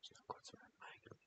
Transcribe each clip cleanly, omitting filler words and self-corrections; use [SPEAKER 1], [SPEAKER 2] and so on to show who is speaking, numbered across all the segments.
[SPEAKER 1] Kurz mal Mic.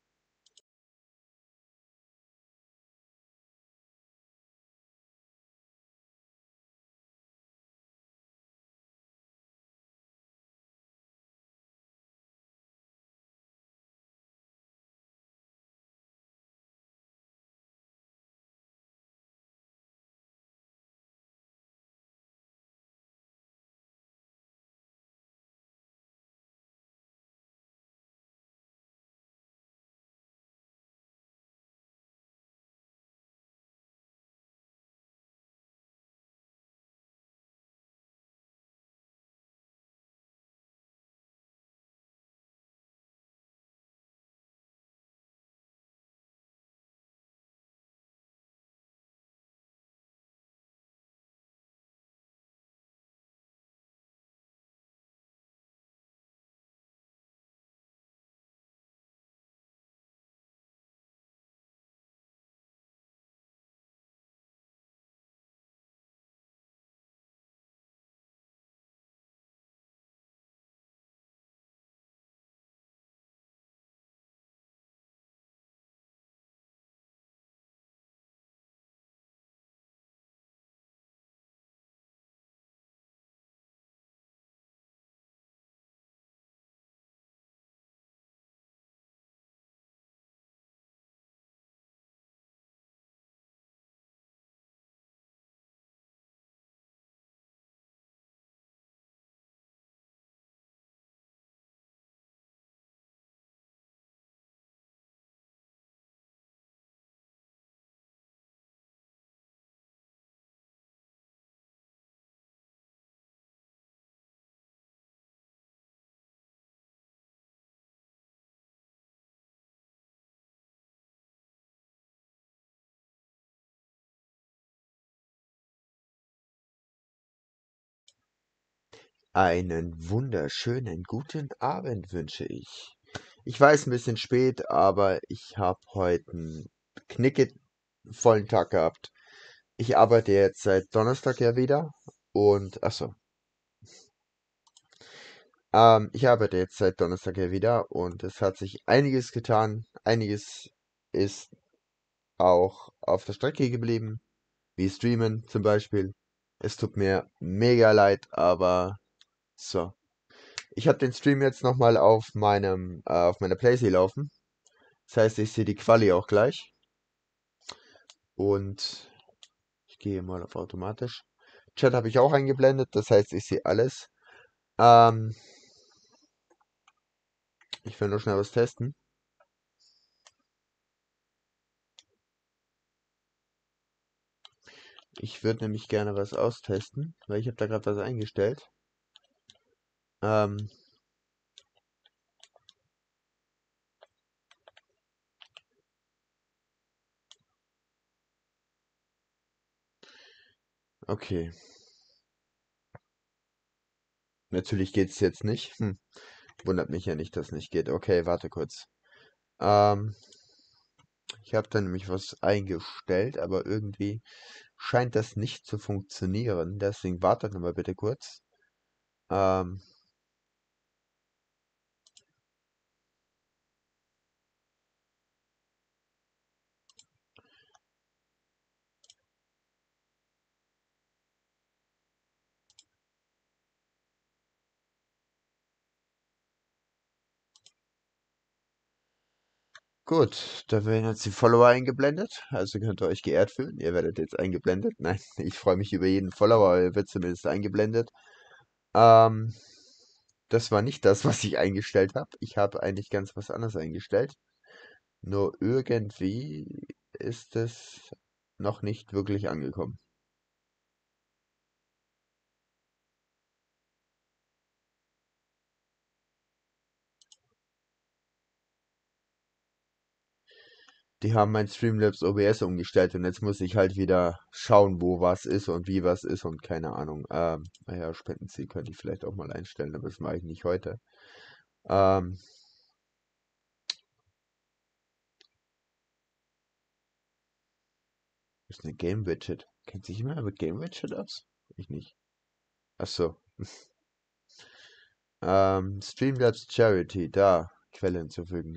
[SPEAKER 1] Einen wunderschönen guten Abend wünsche ich. Ich weiß, ein bisschen spät, aber ich habe heute einen knickevollen Tag gehabt. Ich arbeite jetzt seit Donnerstag ja wieder und ich arbeite jetzt seit Donnerstag ja wieder und es hat sich einiges getan. Einiges ist auch auf der Strecke geblieben, wie Streamen zum Beispiel. Es tut mir mega leid, aber so. Ich habe den Stream jetzt nochmal auf meiner Playsee laufen. Das heißt, ich sehe die Quali auch gleich. Und ich gehe mal auf automatisch. Chat habe ich auch eingeblendet, das heißt, ich sehe alles. Ähm, Ich will nur schnell was testen. Ich würde nämlich gerne was austesten, weil ich habe da gerade was eingestellt. Ähm, okay. Natürlich geht es jetzt nicht. Wundert mich ja nicht, dass es nicht geht. Okay, warte kurz. Ähm, Ich habe da nämlich was eingestellt, aber irgendwie scheint das nicht zu funktionieren. Deswegen wartet noch mal bitte kurz. Ähm, Gut, da werden jetzt die Follower eingeblendet. Also könnt ihr euch geehrt fühlen. Ihr werdet jetzt eingeblendet. Nein, ich freue mich über jeden Follower, aber ihr wird zumindest eingeblendet. Ähm, Das war nicht das, was ich eingestellt habe. Ich habe eigentlich ganz was anderes eingestellt. Nur irgendwie ist es noch nicht wirklich angekommen. Die haben mein Streamlabs OBS umgestellt und jetzt muss ich halt wieder schauen, wo was ist und wie was ist und keine Ahnung. Naja, Spendenziel könnte ich vielleicht auch mal einstellen, aber das mache ich nicht heute. Ähm, Ist eine Game Widget. Kennt sich jemand mit Game Widget aus? Ich nicht. Ach so. Streamlabs Charity, da. Quelle hinzufügen.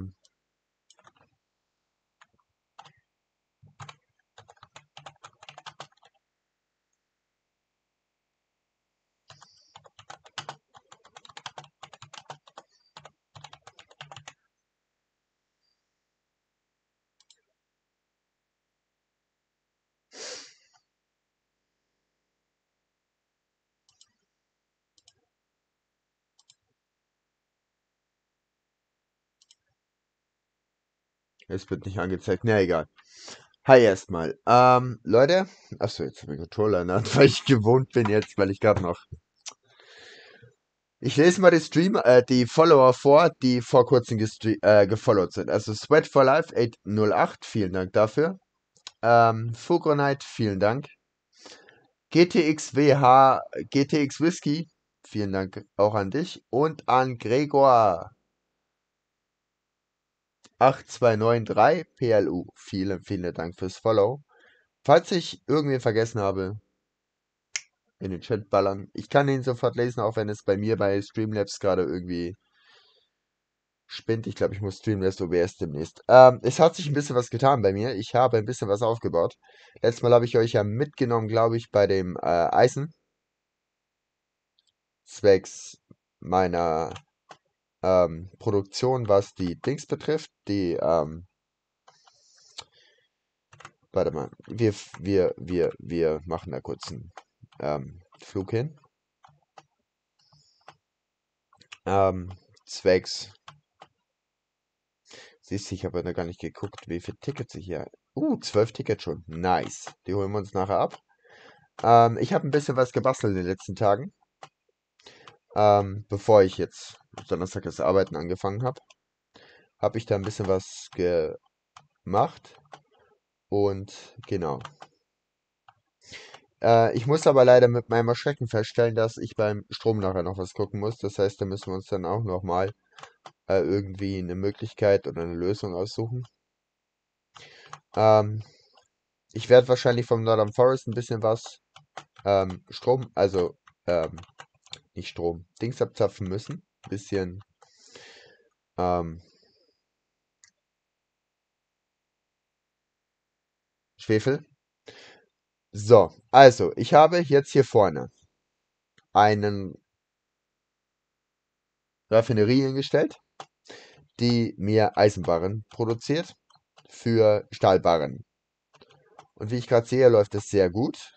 [SPEAKER 1] Es wird nicht angezeigt. Na egal. Hi erstmal. Leute. Achso, jetzt habe ich den Controller in der Hand, weil ich gewohnt bin jetzt, weil ich gerade noch. Ich lese mal die Follower vor, die vor kurzem gefollowt sind. Also Sweat for Life 808, vielen Dank dafür. Fugronite, vielen Dank. GTXWH, GTX Whisky, vielen Dank auch an dich. Und an Gregor 8293 PLU, vielen, vielen Dank fürs Follow. Falls ich irgendwen vergessen habe, in den Chat ballern. Ich kann ihn sofort lesen, auch wenn es bei mir bei Streamlabs gerade irgendwie spinnt. Ich glaube, ich muss Streamlabs OBS demnächst. Es hat sich ein bisschen was getan bei mir. Ich habe ein bisschen was aufgebaut. Letztes Mal habe ich euch ja mitgenommen, glaube ich, bei dem Eisen. Zwecks meiner Produktion, was die Dings betrifft. Warte mal. Wir machen da kurz einen Flug hin. Zwecks. Siehst du, ich habe ja noch gar nicht geguckt, wie viele Tickets ich hier. 12 Tickets schon. Nice. Die holen wir uns nachher ab. Ich habe ein bisschen was gebastelt in den letzten Tagen. Bevor ich jetzt Donnerstag das Arbeiten angefangen habe, habe ich da ein bisschen was gemacht. Und genau. Ich muss aber leider mit meinem Erschrecken feststellen, dass ich beim Strom nachher noch was gucken muss. Das heißt, da müssen wir uns dann auch nochmal irgendwie eine Möglichkeit oder eine Lösung aussuchen. Ähm, Ich werde wahrscheinlich vom Northern Forest ein bisschen was Strom, also nicht Strom, Dings abzapfen müssen. Ein bisschen ähm, Schwefel. So, also ich habe jetzt hier vorne einen Raffinerie hingestellt, die mir Eisenbarren produziert für Stahlbarren. Und wie ich gerade sehe, läuft es sehr gut.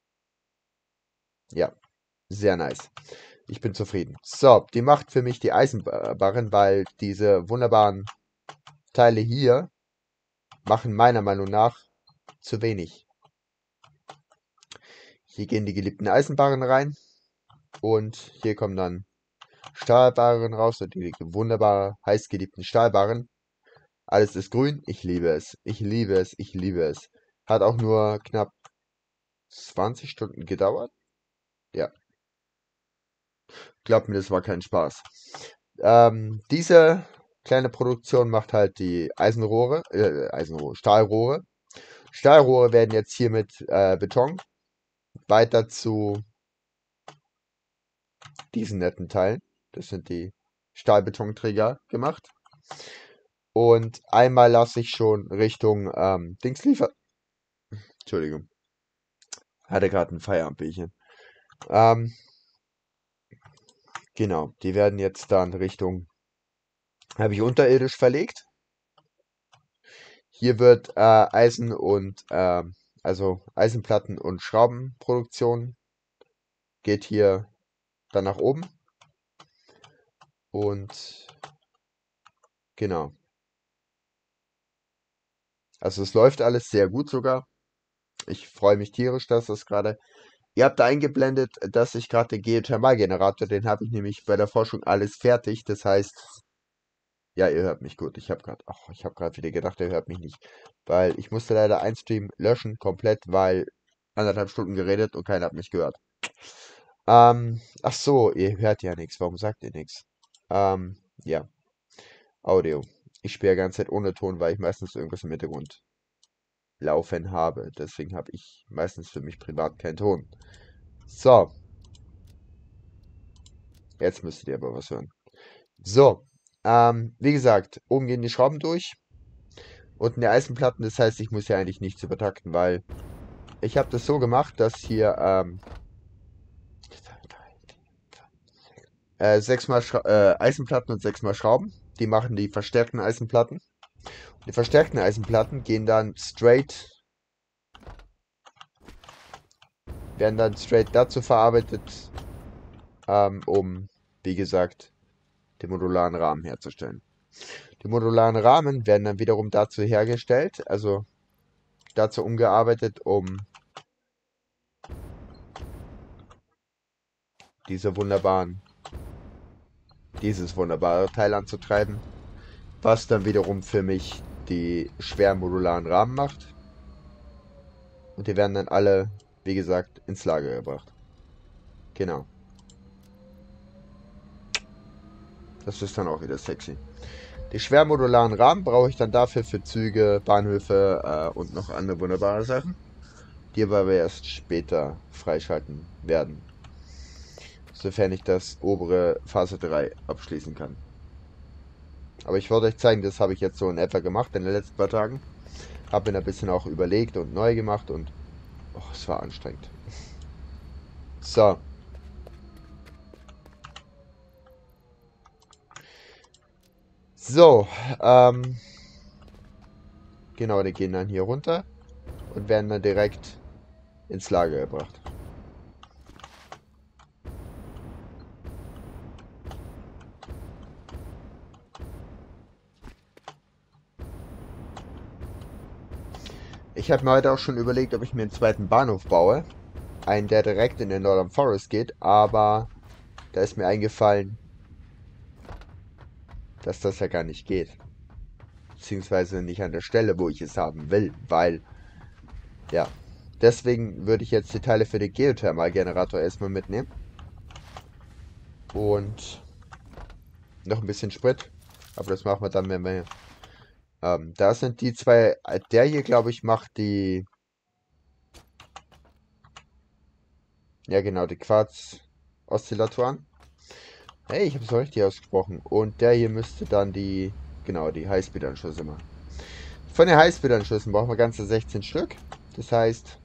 [SPEAKER 1] Ja, sehr nice. Ich bin zufrieden. So, die macht für mich die Eisenbarren, weil diese wunderbaren Teile hier machen meiner Meinung nach zu wenig. Hier gehen die geliebten Eisenbarren rein und hier kommen dann Stahlbarren raus und die wunderbar heiß geliebten Stahlbarren. Alles ist grün. Ich liebe es. Ich liebe es. Ich liebe es. Hat auch nur knapp 20 Stunden gedauert. Ja, glaubt mir, das war kein Spaß. Diese kleine Produktion macht halt die Stahlrohre. Stahlrohre werden jetzt hier mit Beton weiter zu diesen netten Teilen. Das sind die Stahlbetonträger gemacht. Und einmal lasse ich schon Richtung Dings liefern. Entschuldigung. Hatte gerade ein Feierabendbierchen. Ähm, genau, die werden jetzt dann Richtung, habe ich unterirdisch verlegt. Hier wird Eisen und, also Eisenplatten und Schraubenproduktion geht hier dann nach oben. Und genau. Also es läuft alles sehr gut sogar. Ich freue mich tierisch, dass das gerade. Ihr habt da eingeblendet, dass ich gerade den Geothermalgenerator, den habe ich nämlich bei der Forschung alles fertig. Das heißt, ja, ihr hört mich gut. Ich habe gerade wieder gedacht, ihr hört mich nicht. Weil ich musste leider einen Stream löschen, komplett, weil 1,5 Stunden geredet und keiner hat mich gehört. Ach so, ihr hört ja nichts. Warum sagt ihr nichts? Ja, Audio. Ich spiele die ganze Zeit ohne Ton, weil ich meistens irgendwas im Hintergrund laufen habe. Deswegen habe ich meistens für mich privat keinen Ton. So, jetzt müsstet ihr aber was hören. So, Wie gesagt, oben gehen die Schrauben durch. Unten die Eisenplatten, das heißt, ich muss ja eigentlich nichts übertakten, weil ich habe das so gemacht, dass hier sechsmal Eisenplatten und sechsmal Schrauben. Die machen die verstärkten Eisenplatten. Die verstärkten Eisenplatten werden dann straight dazu verarbeitet, um, wie gesagt, den modularen Rahmen herzustellen. Die modularen Rahmen werden dann wiederum dazu hergestellt, also dazu umgearbeitet, um dieses wunderbare Teil anzutreiben, was dann wiederum für mich die schweren modularen Rahmen macht. Und die werden dann alle, wie gesagt, ins Lager gebracht. Genau. Das ist dann auch wieder sexy. Die schwermodularen Rahmen brauche ich dann dafür für Züge, Bahnhöfe und noch andere wunderbare Sachen, die aber erst später freischalten werden, sofern ich das obere Phase 3 abschließen kann. Aber ich wollte euch zeigen, das habe ich jetzt so in etwa gemacht in den letzten paar Tagen. Habe mir ein bisschen auch überlegt und neu gemacht und es war anstrengend. So. So, genau, die gehen dann hier runter und werden dann direkt ins Lager gebracht. Ich habe mir heute auch schon überlegt, ob ich mir einen zweiten Bahnhof baue. Einen, der direkt in den Northern Forest geht, aber da ist mir eingefallen, dass das ja gar nicht geht. Beziehungsweise nicht an der Stelle, wo ich es haben will, weil, ja. Deswegen würde ich jetzt die Teile für den Geothermalgenerator erstmal mitnehmen. Und noch ein bisschen Sprit. Aber das machen wir dann, wenn wir... da sind die zwei... Der hier, glaube ich, macht die... Ja, genau, die Quarz-Oszillatoren. Hey, ich habe es richtig ausgesprochen. Und der hier müsste dann die... Genau, die Highspeed-Anschlüsse machen. Von den Highspeed-Anschlüssen brauchen wir ganze 16 Stück. Das heißt...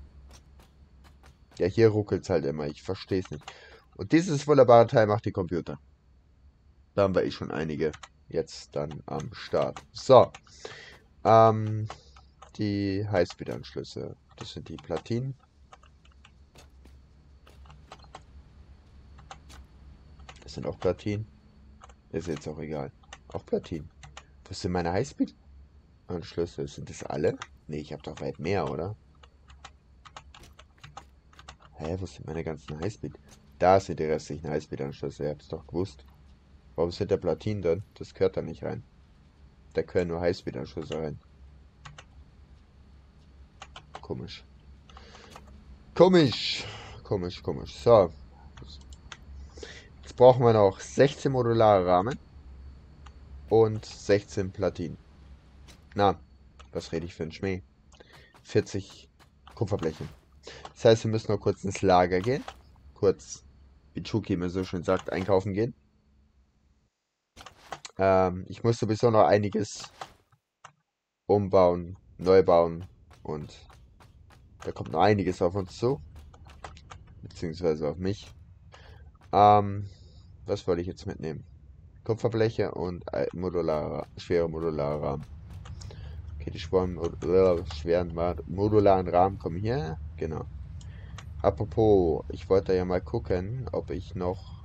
[SPEAKER 1] Ja, hier ruckelt es halt immer. Ich verstehe es nicht. Und dieses wunderbare Teil macht die Computer. Da haben wir eh schon einige jetzt dann am Start. So. Ähm, die Highspeed-Anschlüsse. Das sind die Platinen. Das sind auch Platinen. Ist jetzt auch egal. Auch Platinen. Was sind meine Highspeed-Anschlüsse? Sind das alle? Nee, ich habe doch weit mehr, oder? Hä, wo sind meine ganzen Highspeed? Da sind die restlichen Highspeed-Anschlüsse. Ihr habt es doch gewusst. Warum sind da Platinen drin? Das gehört da nicht rein. Da können nur Highspeed-Anschlüsse rein. Komisch. Komisch. Komisch, komisch. So. Jetzt brauchen wir noch 16 modulare Rahmen und 16 Platinen. Na, was rede ich für einen Schmäh? 40 Kupferbleche. Das heißt, wir müssen noch kurz ins Lager gehen. Kurz, wie Chuki immer so schön sagt, einkaufen gehen. Ich muss sowieso noch einiges umbauen, neu bauen und da kommt noch einiges auf uns zu. Beziehungsweise auf mich. Was wollte ich jetzt mitnehmen? Kupferbleche und schwere modulare Rahmen. Okay, die schweren modularen Rahmen kommen hier. Genau. Apropos, ich wollte ja mal gucken, ob ich noch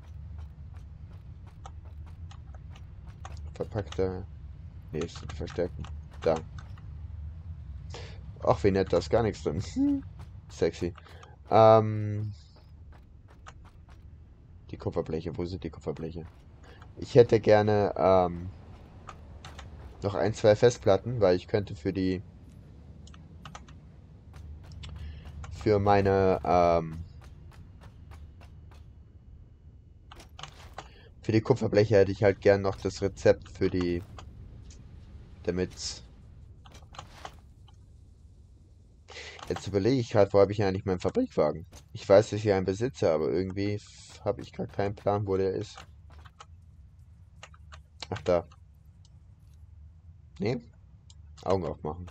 [SPEAKER 1] verpackte... Ne, es sind verstärkten. Da. Ach, wie nett, da ist gar nichts drin. Sexy. Die Kupferbleche, wo sind die Kupferbleche? Ich hätte gerne noch ein, zwei Festplatten, weil ich könnte für meine für die Kupferbleche hätte ich halt gern noch das Rezept für die, damit... Jetzt überlege ich gerade, wo habe ich eigentlich meinen Fabrikwagen? Ich weiß, dass ich einen besitze, aber irgendwie habe ich gerade keinen Plan, wo der ist. Ach da. Nee, Augen aufmachen.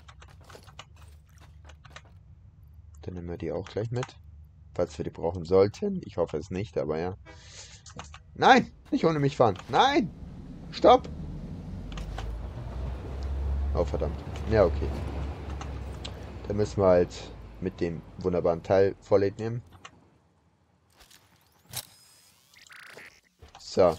[SPEAKER 1] Dann nehmen wir die auch gleich mit. Falls wir die brauchen sollten. Ich hoffe es nicht, aber ja. Nein! Nicht ohne mich fahren. Nein! Stopp! Oh, verdammt. Ja, okay. Dann müssen wir halt mit dem wunderbaren Teil Vorlieb nehmen. So.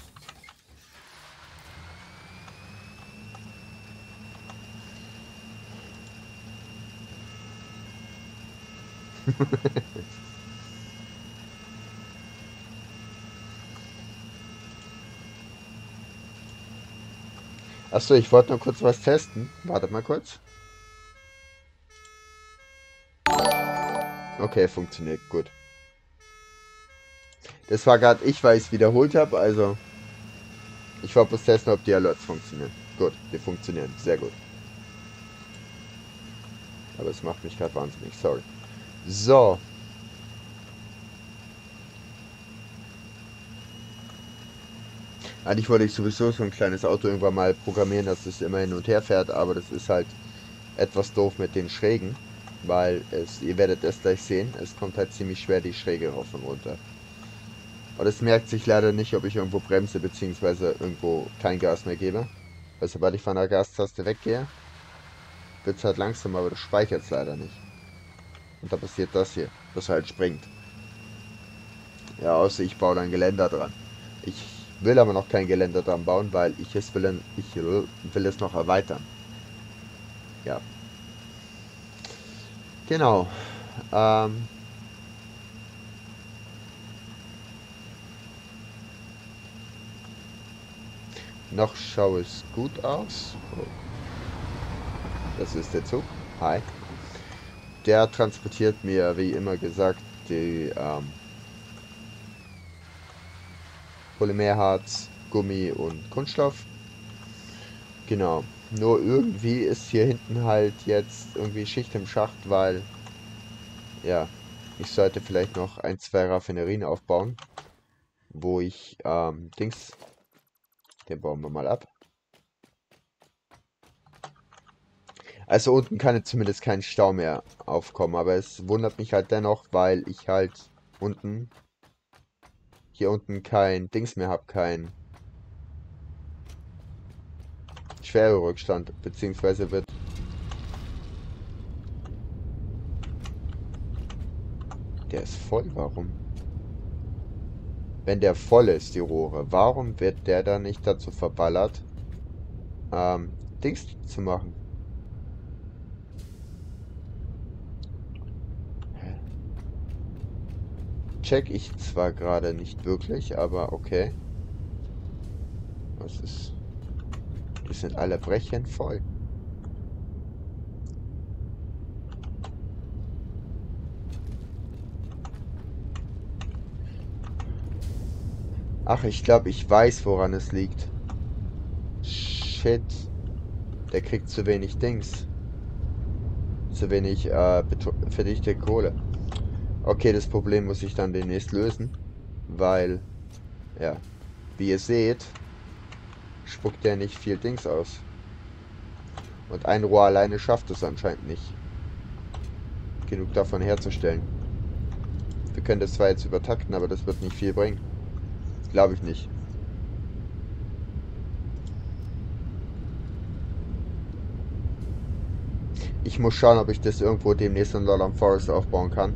[SPEAKER 1] Achso, ich wollte nur kurz was testen. Wartet mal kurz. Okay, funktioniert. Gut. Das war gerade ich, weil ich es wiederholt habe. Also, ich wollte bloß testen, ob die Alerts funktionieren. Gut, die funktionieren. Sehr gut. Aber es macht mich gerade wahnsinnig. Sorry. So. Eigentlich wollte ich sowieso so ein kleines Auto irgendwann mal programmieren, dass es immer hin und her fährt. Aber das ist halt etwas doof mit den Schrägen. Weil es, ihr werdet es gleich sehen, es kommt halt ziemlich schwer die Schräge rauf und runter. Und es merkt sich leider nicht, ob ich irgendwo bremse, beziehungsweise irgendwo kein Gas mehr gebe. Weil sobald ich von der Gastaste weggehe, wird es halt langsam, aber das speichert es leider nicht. Und da passiert das hier, das halt springt. Ja, außer ich baue dann Geländer dran. Ich will aber noch kein Geländer dran bauen, weil ich will es noch erweitern. Ja, genau. Ähm, noch schaue es gut aus. Oh, das ist der Zug. Hi. Der transportiert mir, wie immer gesagt, die Polymerharz, Gummi und Kunststoff. Genau. Nur irgendwie ist hier hinten halt jetzt irgendwie Schicht im Schacht, weil, ja, ich sollte vielleicht noch ein, zwei Raffinerien aufbauen, wo ich, den bauen wir mal ab. Also unten kann jetzt zumindest kein Stau mehr aufkommen, aber es wundert mich halt dennoch, weil ich halt unten, hier unten kein Dings mehr habe, kein Schwererückstand, beziehungsweise wird, der ist voll, warum? Wenn der voll ist, die Rohre, warum wird der dann nicht dazu verballert, Dings zu machen? Hä? Check ich zwar gerade nicht wirklich, aber okay. Was ist? Die sind alle brechend voll. Ach, ich glaube, ich weiß, woran es liegt. Shit. Der kriegt zu wenig Dings. Zu wenig verdichte Kohle. Okay, das Problem muss ich dann demnächst lösen. Weil, ja, wie ihr seht, spuckt der nicht viel Dings aus. Und ein Rohr alleine schafft es anscheinend nicht, genug davon herzustellen. Wir können das zwar jetzt übertakten, aber das wird nicht viel bringen. Glaube ich nicht. Ich muss schauen, ob ich das irgendwo demnächst in Lowland Forest aufbauen kann.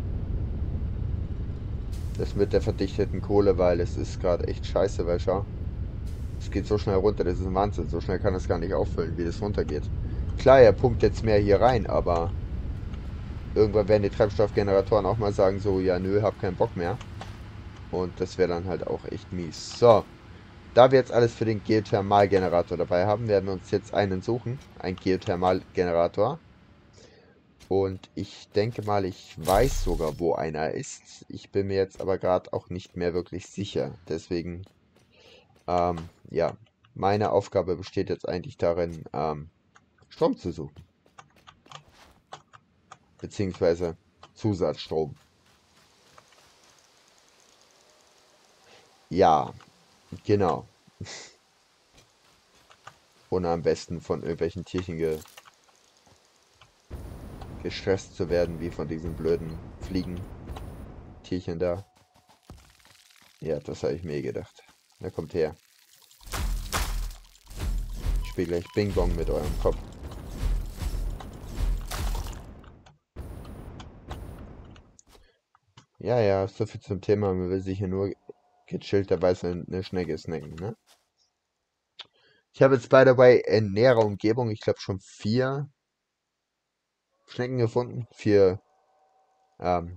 [SPEAKER 1] Das mit der verdichteten Kohle, weil es ist gerade echt scheiße, weil schau. Es geht so schnell runter, das ist ein Wahnsinn. So schnell kann es gar nicht auffüllen, wie das runtergeht. Klar, er pumpt jetzt mehr hier rein, aber irgendwann werden die Treibstoffgeneratoren auch mal sagen so, ja nö, hab keinen Bock mehr. Und das wäre dann halt auch echt mies. So, da wir jetzt alles für den Geothermalgenerator dabei haben, werden wir uns jetzt einen suchen. Ein Geothermalgenerator. Und ich denke mal, ich weiß sogar, wo einer ist. Ich bin mir jetzt aber gerade auch nicht mehr wirklich sicher. Deswegen, ja, meine Aufgabe besteht jetzt eigentlich darin, Strom zu suchen. Beziehungsweise Zusatzstrom. Ja, genau. ohne am besten von irgendwelchen Tierchen gestresst zu werden, wie von diesen blöden Fliegen-Tierchen da. Ja, das habe ich mir gedacht. Na, kommt her. Ich spiele gleich Bing Bong mit eurem Kopf. Ja, ja, so viel zum Thema. Man will sich hier nur gechillterweise eine Schnecke snacken, ne? Ich habe jetzt by the way in näherer Umgebung, ich glaube schon 4 Schnecken gefunden. 4, ähm,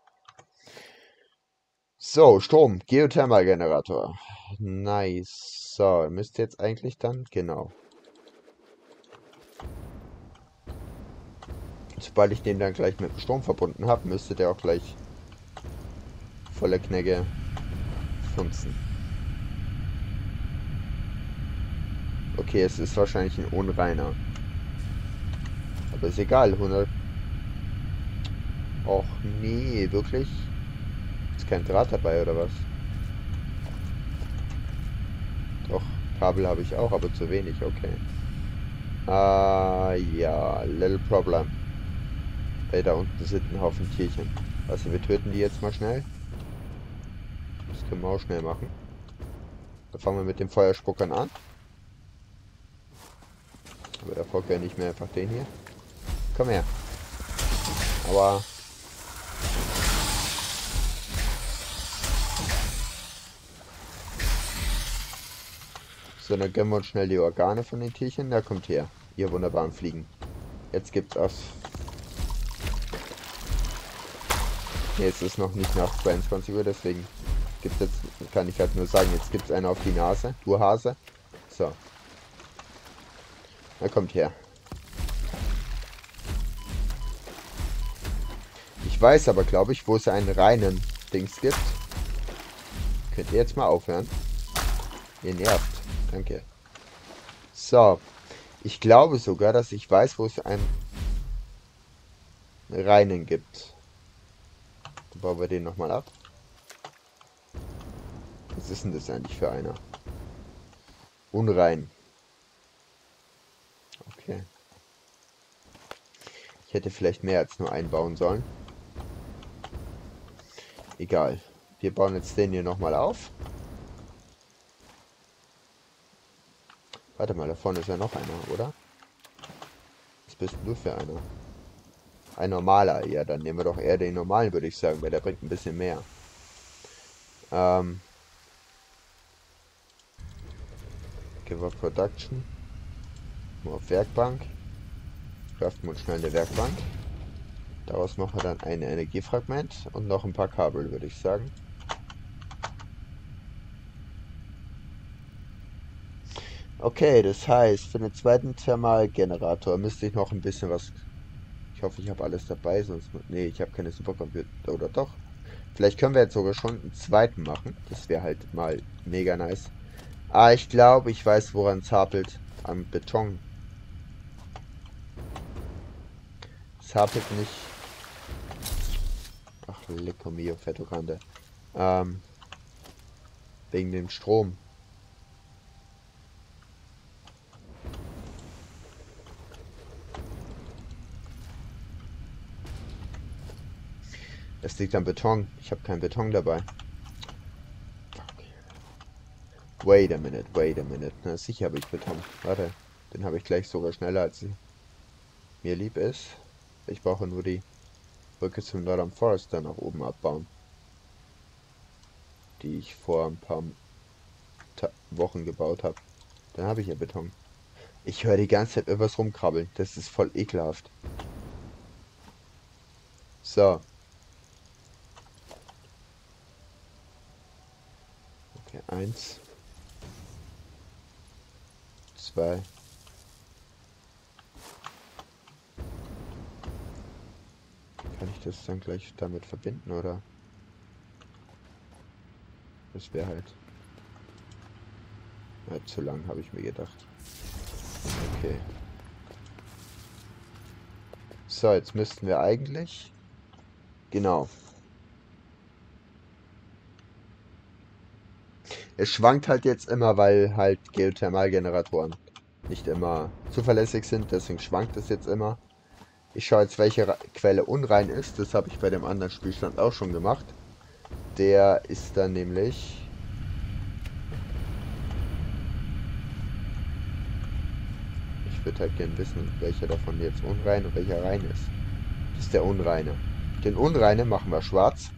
[SPEAKER 1] so, Strom, Geothermalgenerator. Nice. So, müsste jetzt eigentlich dann, genau. Sobald ich den dann gleich mit dem Strom verbunden habe, müsste der auch gleich volle Knecke funzen. Okay, es ist wahrscheinlich ein unreiner. Aber ist egal, 100. Och nee, wirklich? Ist kein Draht dabei oder was? Doch, Kabel habe ich auch, aber zu wenig, okay. Ja, little problem. Ey, da unten sind ein Haufen Tierchen. Also wir töten die jetzt mal schnell. Das können wir auch schnell machen. Dann fangen wir mit den Feuerspuckern an. Aber da folgt ja nicht mehr einfach den hier. Komm her. Aber... So, dann gönnen wir uns schnell die Organe von den Tierchen. Da kommt her, ihr wunderbaren Fliegen. Jetzt gibt's aus... Nee, jetzt ist noch nicht nach 22 Uhr, deswegen gibt's jetzt, kann ich halt nur sagen, jetzt gibt's eine auf die Nase. Du Hase. So. Na, kommt her. Ich weiß aber, glaube ich, wo es einen reinen Dings gibt. Könnt ihr jetzt mal aufhören? Ihr nervt. Danke. So. Ich glaube sogar, dass ich weiß, wo es einen reinen gibt. Dann bauen wir den nochmal ab. Was ist denn das eigentlich für einer? Unrein. Okay. Ich hätte vielleicht mehr als nur einen bauen sollen. Egal. Wir bauen jetzt den hier nochmal auf. Warte mal, da vorne ist ja noch einer, oder? Was bist denn du für einer? Ein normaler. Ja, dann nehmen wir doch eher den normalen, würde ich sagen, weil der bringt ein bisschen mehr. Give up Production. Nur auf Werkbank. Craften wir uns schnell eine Werkbank. Daraus machen wir dann ein Energiefragment und noch ein paar Kabel, würde ich sagen. Okay, das heißt, für den zweiten Thermalgenerator müsste ich noch ein bisschen was... Ich hoffe, ich habe alles dabei, sonst... Nee, ich habe keine Supercomputer, oder doch? Vielleicht können wir jetzt sogar schon einen zweiten machen. Das wäre halt mal mega nice. Ah, ich glaube, ich weiß, woran es hapelt. Am Beton. Es hapelt nicht... Ach, lecco mio, fetto grande. Wegen dem Strom. Es liegt am Beton. Ich habe keinen Beton dabei. Wait a minute, wait a minute. Na, sicher habe ich Beton. Warte, den habe ich gleich sogar schneller, als mir lieb ist. Ich brauche nur die Brücke zum Northern Forest dann nach oben abbauen. Die ich vor ein paar Wochen gebaut habe. Dann habe ich ja Beton. Ich höre die ganze Zeit irgendwas rumkrabbeln. Das ist voll ekelhaft. So. Okay, 1. 2. Kann ich das dann gleich damit verbinden, oder? Das wäre halt... Ja, zu lang, habe ich mir gedacht. Okay. So, jetzt müssten wir eigentlich... Genau. Es schwankt halt jetzt immer, weil halt Geothermalgeneratoren nicht immer zuverlässig sind, deswegen schwankt es jetzt immer. Ich schaue jetzt, welche Quelle unrein ist. Das habe ich bei dem anderen Spielstand auch schon gemacht. Der ist dann nämlich... Ich würde halt gerne wissen, welcher davon jetzt unrein und welcher rein ist. Das ist der unreine. Den unreinen machen wir schwarz.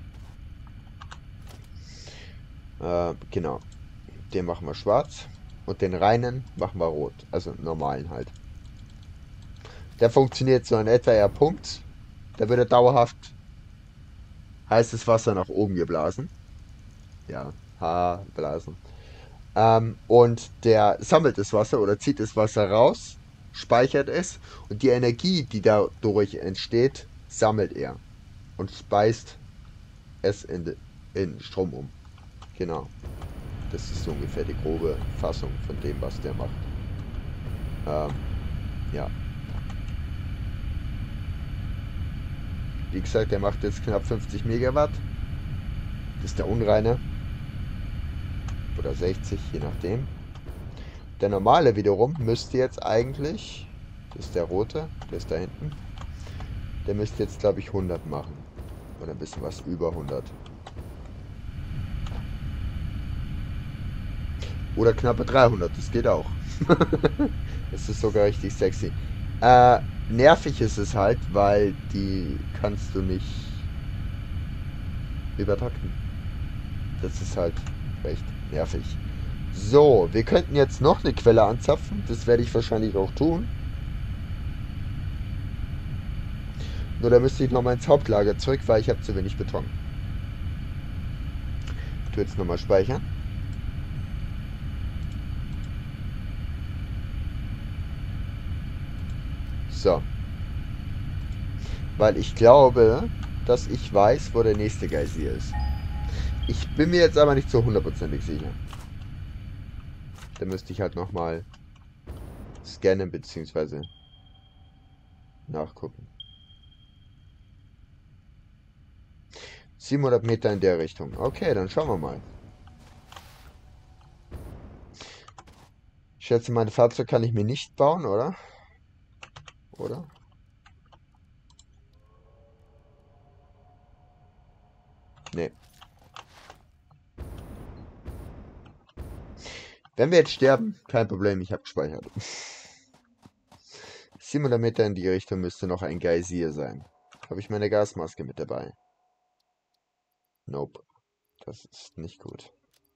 [SPEAKER 1] Genau. Den machen wir schwarz. Und den reinen machen wir rot. Also einen normalen halt. Der funktioniert so in etwa, er pumpt. Da wird er dauerhaft heißes Wasser nach oben geblasen. Ja, blasen. Und der sammelt das Wasser oder zieht das Wasser raus, speichert es und die Energie, die dadurch entsteht, sammelt er und speist es in Strom um. Genau. Das ist so ungefähr die grobe Fassung von dem, was der macht. Ja. Wie gesagt, der macht jetzt knapp 50 Megawatt. Das ist der unreine. Oder 60, je nachdem. Der normale wiederum müsste jetzt eigentlich, das ist der rote, der ist da hinten, der müsste jetzt glaube ich 100 machen. Oder ein bisschen was über 100. Oder knappe 300, das geht auch. Das ist sogar richtig sexy. Nervig ist es halt, weil die kannst du nicht übertakten. Das ist halt recht nervig. So, wir könnten jetzt noch eine Quelle anzapfen. Das werde ich wahrscheinlich auch tun. Nur da müsste ich nochmal ins Hauptlager zurück, weil ich habe zu wenig Beton. Ich tue jetzt nochmal speichern. So. Weil ich glaube, dass ich weiß, wo der nächste Geysir ist. Ich bin mir jetzt aber nicht so hundertprozentig sicher. Da müsste ich halt nochmal scannen bzw. nachgucken. 700 Meter in der Richtung. Okay, dann schauen wir mal. Ich schätze, mein Fahrzeug kann ich mir nicht bauen, oder? Oder? Nee. Wenn wir jetzt sterben, kein Problem, ich habe gespeichert. 700 Meter in die Richtung müsste noch ein Geysir sein. Habe ich meine Gasmaske mit dabei? Nope. Das ist nicht gut.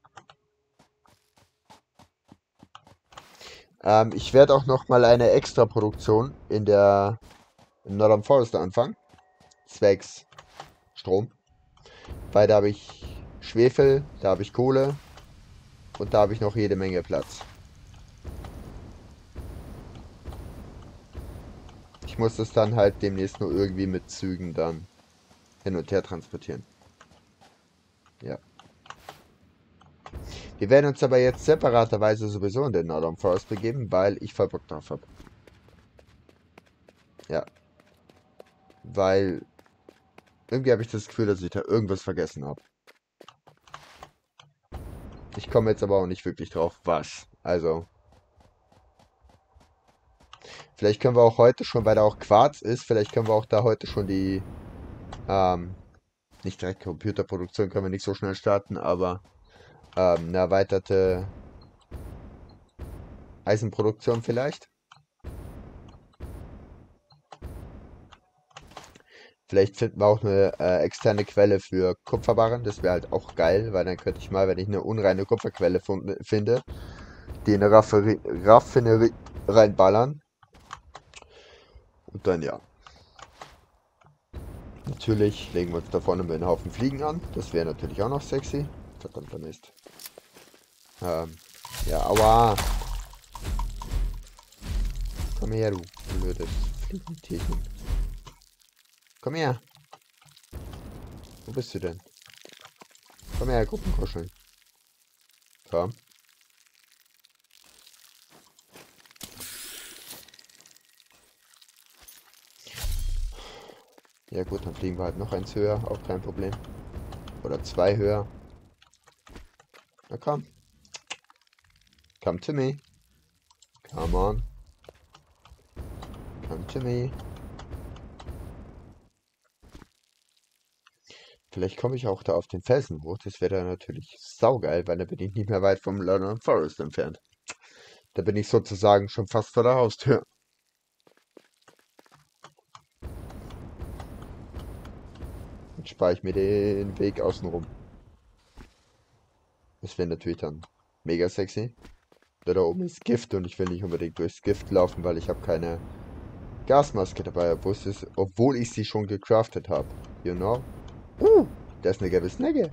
[SPEAKER 1] Ich werde auch noch mal eine Extra-Produktion in Northern Forester anfangen. Zwecks Strom. Weil da habe ich Schwefel, da habe ich Kohle und da habe ich noch jede Menge Platz. Ich muss das dann halt demnächst nur irgendwie mit Zügen dann hin und her transportieren. Ja. Wir werden uns aber jetzt separaterweise sowieso in den Northern Forest begeben, weil ich voll Bock drauf habe. Ja. Weil irgendwie habe ich das Gefühl, dass ich da irgendwas vergessen habe. Ich komme jetzt aber auch nicht wirklich drauf, was. Also, vielleicht können wir auch heute schon, weil da auch Quarz ist, vielleicht können wir auch da heute schon die, nicht direkt Computerproduktion können wir nicht so schnell starten, aber eine erweiterte Eisenproduktion vielleicht. Vielleicht finden wir auch eine externe Quelle für Kupferbarren. Das wäre halt auch geil, weil dann könnte ich mal, wenn ich eine unreine Kupferquelle finde, die in eine Raffinerie reinballern. Und dann ja. Natürlich legen wir uns da vorne mit einem Haufen Fliegen an. Das wäre natürlich auch noch sexy. Verdammter Mist. Ja, aua. Komm her, du blödes Fliegentierchen. Komm her. Wo bist du denn? Komm her, Gruppenkuscheln. Komm. Ja gut, dann fliegen wir halt noch eins höher, auch kein Problem. Oder zwei höher. Na komm. Come to me. Come on. Come to me. Vielleicht komme ich auch da auf den Felsen hoch. Das wäre dann natürlich saugeil, weil dann bin ich nicht mehr weit vom London Forest entfernt. Da bin ich sozusagen schon fast vor der Haustür. Jetzt spare ich mir den Weg außenrum. Das wäre natürlich dann mega sexy. Da oben ist Gift und ich will nicht unbedingt durchs Gift laufen, weil ich habe keine Gasmaske dabei, obwohl ich sie schon gecraftet habe. You know? Da ist eine gelbe Snagge.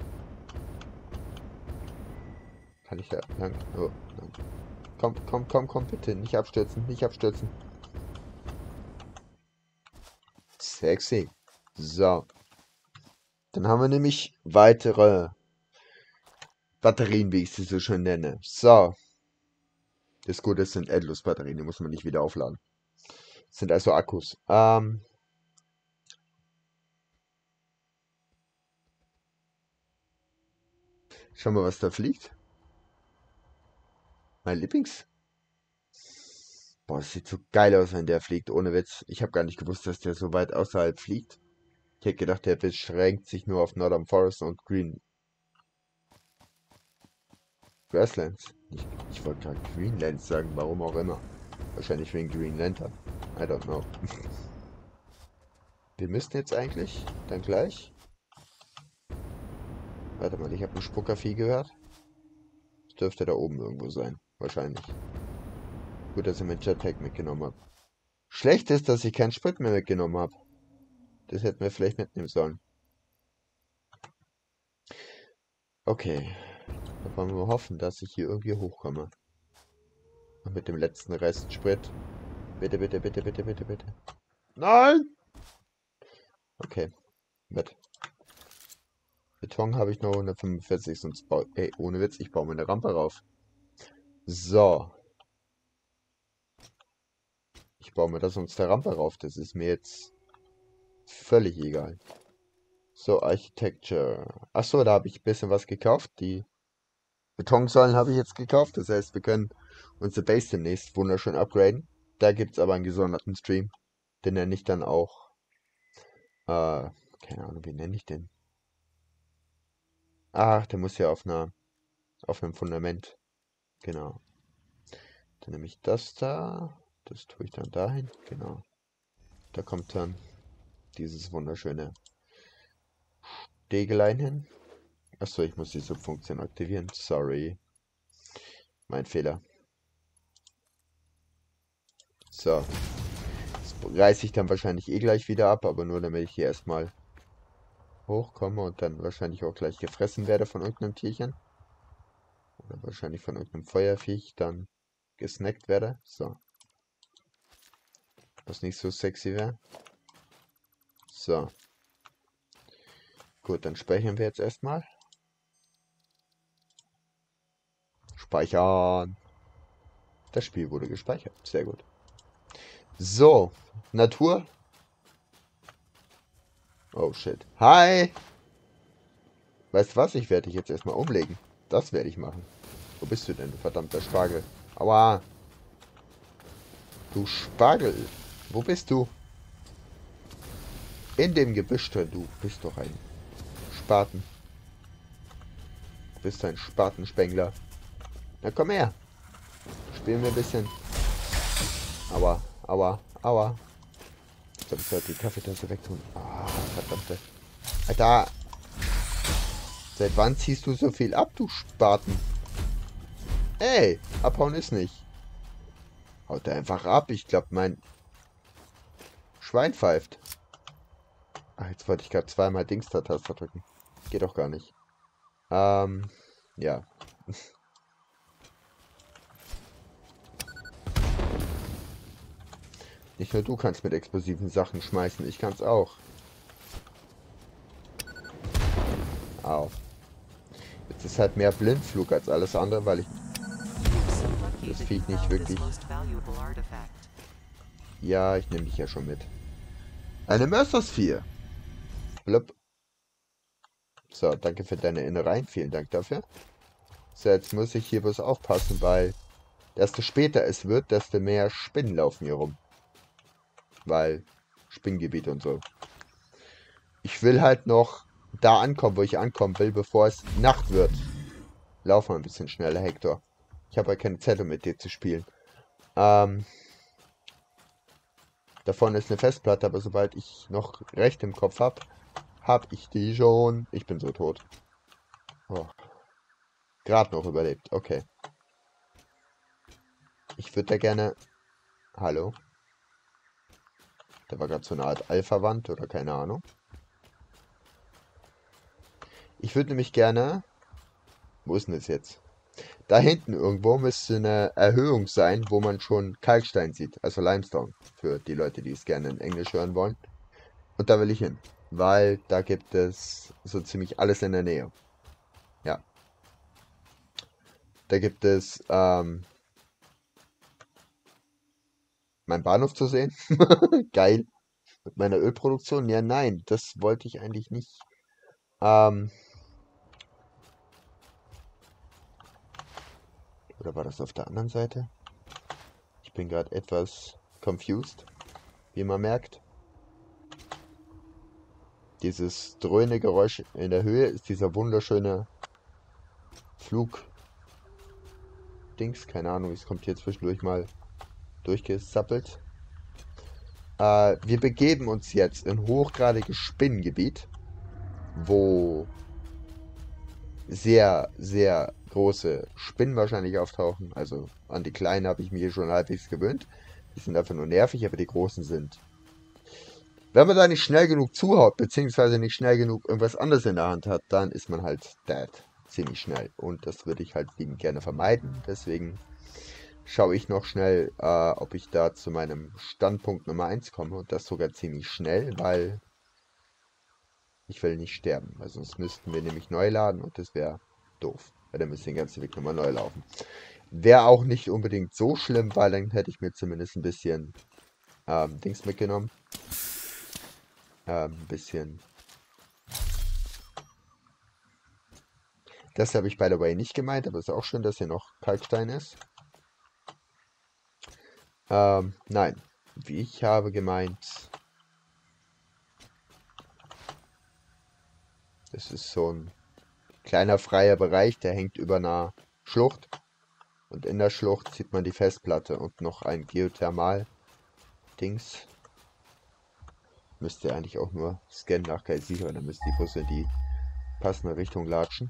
[SPEAKER 1] Kann ich da lang? Oh, nein. Komm, komm, komm, komm, bitte. Nicht abstürzen, nicht abstürzen. Sexy. So. Dann haben wir nämlich weitere Batterien, wie ich sie so schön nenne. So. Das Gute ist, sind Endlos-Batterien, die muss man nicht wieder aufladen. Das sind also Akkus. Schau mal, was da fliegt. Mein Lieblings. Boah, das sieht so geil aus, wenn der fliegt. Ohne Witz. Ich habe gar nicht gewusst, dass der so weit außerhalb fliegt. Ich hätte gedacht, der beschränkt sich nur auf Northern Forest und Green Grasslands. Ich wollte gerade Greenlands sagen, warum auch immer. Wahrscheinlich wegen Green Lantern. I don't know. Wir müssten jetzt eigentlich dann gleich. Warte mal, ich habe ein Spuckervieh gehört. Das dürfte da oben irgendwo sein. Wahrscheinlich. Gut, dass ich mein Jetpack mitgenommen habe. Schlecht ist, dass ich keinen Sprit mehr mitgenommen habe. Das hätten wir vielleicht mitnehmen sollen. Okay. Da wollen wir hoffen, dass ich hier irgendwie hochkomme. Und mit dem letzten Rest Sprit. Bitte, bitte, bitte, bitte, bitte, bitte. Nein! Okay. Mit Beton habe ich noch 145, sonst baue... Ey, ohne Witz, ich baue mir eine Rampe rauf. So. Ich baue mir da sonst eine Rampe rauf. Das ist mir jetzt völlig egal. So, Architecture. Achso, da habe ich ein bisschen was gekauft. Die Betonsäulen habe ich jetzt gekauft. Das heißt, wir können unsere Base demnächst wunderschön upgraden. Da gibt es aber einen gesonderten Stream. Den nenne ich dann auch... keine Ahnung, wie nenne ich den? Ach, der muss ja auf einem Fundament. Genau. Dann nehme ich das da. Das tue ich dann dahin. Genau. Da kommt dann dieses wunderschöne Stegelein hin. Achso, ich muss die Subfunktion aktivieren. Sorry. Mein Fehler. So. Das reiße ich dann wahrscheinlich eh gleich wieder ab, aber nur damit ich hier erstmal hochkomme und dann wahrscheinlich auch gleich gefressen werde von irgendeinem Tierchen. Oder wahrscheinlich von irgendeinem Feuerviech dann gesnackt werde. So. Was nicht so sexy wäre. So. Gut, dann speichern wir jetzt erstmal. Speichern. Das Spiel wurde gespeichert. Sehr gut. So. Natur. Oh shit. Hi. Weißt du was? Ich werde dich jetzt erstmal umlegen. Das werde ich machen. Wo bist du denn, du verdammter Spargel? Aua. Du Spargel. Wo bist du? In dem Gebüsch drin. Du bist doch ein Spaten. Du bist ein Spatenspengler. Na komm her. Spielen wir ein bisschen. Aua, aua, aua. Ich glaube, ich sollte die Kaffeetasse wegtun. Ah, verdammte. Alter. Seit wann ziehst du so viel ab, du Spaten? Ey, abhauen ist nicht. Haut er einfach ab. Ich glaube, mein Schwein pfeift. Ach, jetzt wollte ich gerade zweimal Dings-Taste drücken. Geht doch gar nicht. Ja. Nicht nur du kannst mit explosiven Sachen schmeißen, ich kann's auch. Au. Jetzt ist halt mehr Blindflug als alles andere, weil ich das Vieh nicht wirklich... Ja, ich nehme dich ja schon mit. Eine Mörsersvieh. Blub. So, danke für deine Innereien. Vielen Dank dafür. So, jetzt muss ich hier bloß aufpassen, weil Desto später es wird, desto mehr Spinnen laufen hier rum. Weil Spinnengebiet und so. Ich will halt noch da ankommen, wo ich ankommen will, bevor es Nacht wird. Lauf mal ein bisschen schneller, Hector. Ich habe ja keine Zeit, um mit dir zu spielen. Ähm, da vorne ist eine Festplatte, aber sobald ich noch recht im Kopf habe ich die schon. Ich bin so tot. Oh, gerade noch überlebt. Okay. Ich würde da gerne... Hallo? Da war gerade so eine Art Alpha-Wand oder keine Ahnung. Ich würde nämlich gerne... Wo ist denn das jetzt? Da hinten irgendwo müsste eine Erhöhung sein, wo man schon Kalkstein sieht. Also Limestone. Für die Leute, die es gerne in Englisch hören wollen. Und da will ich hin. Weil da gibt es so ziemlich alles in der Nähe. Ja. Da gibt es meinen Bahnhof zu sehen. Geil. Mit meiner Ölproduktion. Ja, nein, das wollte ich eigentlich nicht. Ähm, oder war das auf der anderen Seite? Ich bin gerade etwas confused, wie man merkt. Dieses dröhne Geräusch in der Höhe ist dieser wunderschöne Flugdings. Keine Ahnung, es kommt hier zwischendurch mal durchgesappelt. Wir begeben uns jetzt in hochgradiges Spinnengebiet, wo sehr, sehr große Spinnen wahrscheinlich auftauchen. Also an die kleinen habe ich mich hier schon halbwegs gewöhnt. Die sind einfach nur nervig, aber die großen sind. Wenn man da nicht schnell genug zuhaut, beziehungsweise nicht schnell genug irgendwas anderes in der Hand hat, dann ist man halt dead. Ziemlich schnell. Und das würde ich halt liebend gerne vermeiden. Deswegen schaue ich noch schnell, ob ich da zu meinem Standpunkt Nummer 1 komme. Und das sogar ziemlich schnell, weil ich will nicht sterben. Weil sonst müssten wir nämlich neu laden und das wäre doof. Weil dann müsste den ganzen Weg nochmal neu laufen. Wäre auch nicht unbedingt so schlimm, weil dann hätte ich mir zumindest ein bisschen Dings mitgenommen. Ein bisschen. Das habe ich by the way nicht gemeint, aber es ist auch schön, dass hier noch Kalkstein ist. Nein. Wie ich habe gemeint, das ist so ein kleiner freier Bereich, der hängt über einer Schlucht. Und in der Schlucht sieht man die Festplatte und noch ein Geothermal-Dings. Müsst ihr eigentlich auch nur scannen nach Geysir, dann müsst die Busse in die passende Richtung latschen.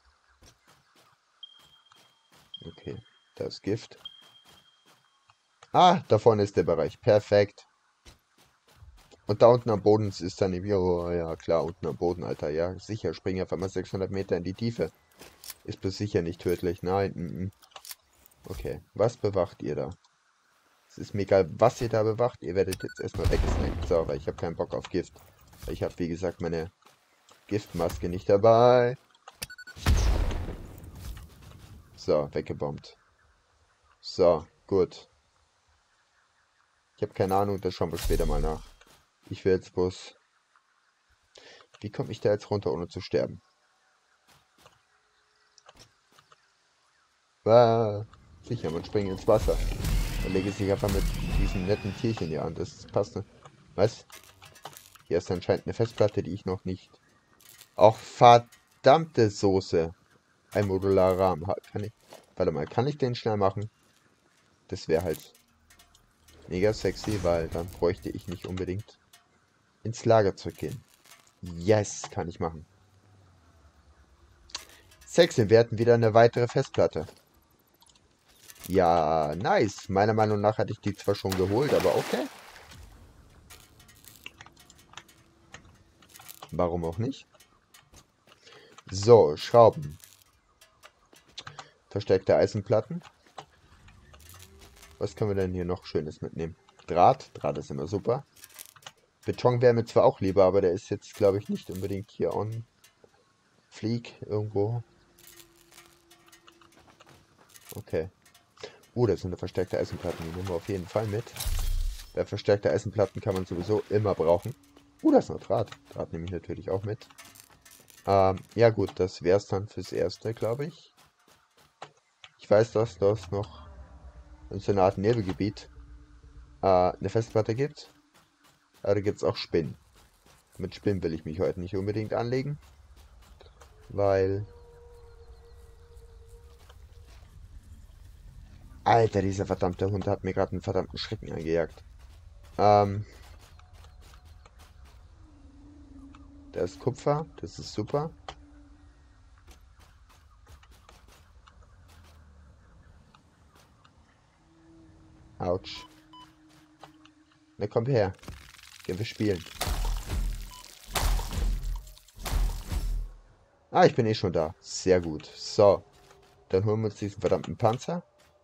[SPEAKER 1] Okay, da ist Gift. Ah, da vorne ist der Bereich. Perfekt. Und da unten am Boden ist dann die... Oh, ja, klar, unten am Boden, Alter. Ja, sicher, springe einfach mal 600 Meter in die Tiefe. Ist bis sicher nicht tödlich. Nein, Okay, was bewacht ihr da? Es ist mir egal, was ihr da bewacht. Ihr werdet jetzt erstmal weggesnackt. So, weil ich habe keinen Bock auf Gift. Weil ich habe, wie gesagt, meine Giftmaske nicht dabei. So, weggebombt. So, gut. Ich habe keine Ahnung, das schauen wir später mal nach. Ich will jetzt bloß... Wie komme ich da jetzt runter, ohne zu sterben? Ah, sicher, man springt ins Wasser. Dann lege ich sich einfach mit diesen netten Tierchen hier an. Das passt. Ne? Was? Hier ist anscheinend eine Festplatte, die ich noch nicht... Auch verdammte Soße. Ein modularer Rahmen. Kann ich... Warte mal, kann ich den schnell machen? Das wäre halt mega sexy, weil dann bräuchte ich nicht unbedingt ins Lager zurückgehen. Yes, kann ich machen. Sexy, wir hatten wieder eine weitere Festplatte. Ja, nice. Meiner Meinung nach hatte ich die zwar schon geholt, aber okay. Warum auch nicht? So, Schrauben. Verstärkte Eisenplatten. Was können wir denn hier noch Schönes mitnehmen? Draht. Draht ist immer super. Beton wäre mir zwar auch lieber, aber der ist jetzt, glaube ich, nicht unbedingt hier on fleek irgendwo. Okay. Das sind eine verstärkte Eisenplatten. Die nehmen wir auf jeden Fall mit. Bei verstärkte Eisenplatten kann man sowieso immer brauchen. Da ist noch Draht. Draht nehme ich natürlich auch mit. Ja gut, das wäre es dann fürs Erste, glaube ich. Ich weiß, dass das noch in so einer Art Nebelgebiet eine Festplatte gibt. Aber da gibt es auch Spinnen. Mit Spinnen will ich mich heute nicht unbedingt anlegen, weil... Alter, dieser verdammte Hund hat mir gerade einen verdammten Schrecken eingejagt. Da ist Kupfer, das ist super. Autsch. Na komm her. Gehen wir spielen. Ah, ich bin eh schon da. Sehr gut. So. Dann holen wir uns diesen verdammten Panzer.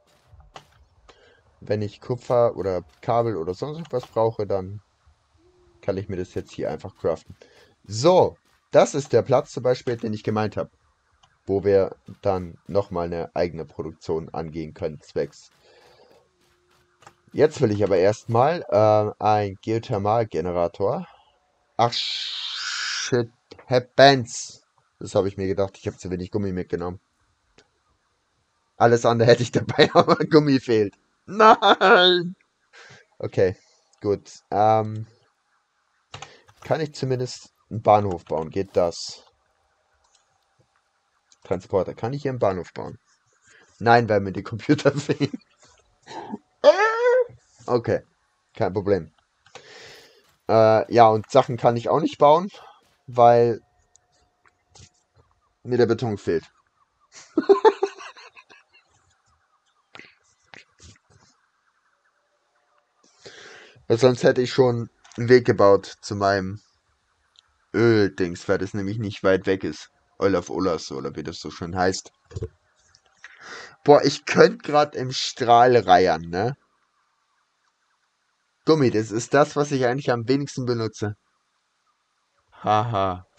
[SPEAKER 1] Wenn ich Kupfer oder Kabel oder sonst was brauche, dann kann ich mir das jetzt hier einfach craften. So. Das ist der Platz zum Beispiel, den ich gemeint habe. Wo wir dann nochmal eine eigene Produktion angehen können, zwecks. Jetzt will ich aber erstmal ein Geothermalgenerator. Ach, shit happens. Das habe ich mir gedacht. Ich habe zu wenig Gummi mitgenommen. Alles andere hätte ich dabei, aber Gummi fehlt. Nein! Okay, gut. Kann ich zumindest einen Bahnhof bauen? Geht das? Transporter. Kann ich hier einen Bahnhof bauen? Nein, weil mir die Computer fehlen. Okay, kein Problem. Ja, und Sachen kann ich auch nicht bauen, weil mir der Beton fehlt. Weil sonst hätte ich schon einen Weg gebaut zu meinem Öl-Dings, weil das nämlich nicht weit weg ist. Olaf Olas, oder wie das so schön heißt. Boah, ich könnte gerade im Strahl reiern, ne? Gummi, das ist das, was ich eigentlich am wenigsten benutze. Haha.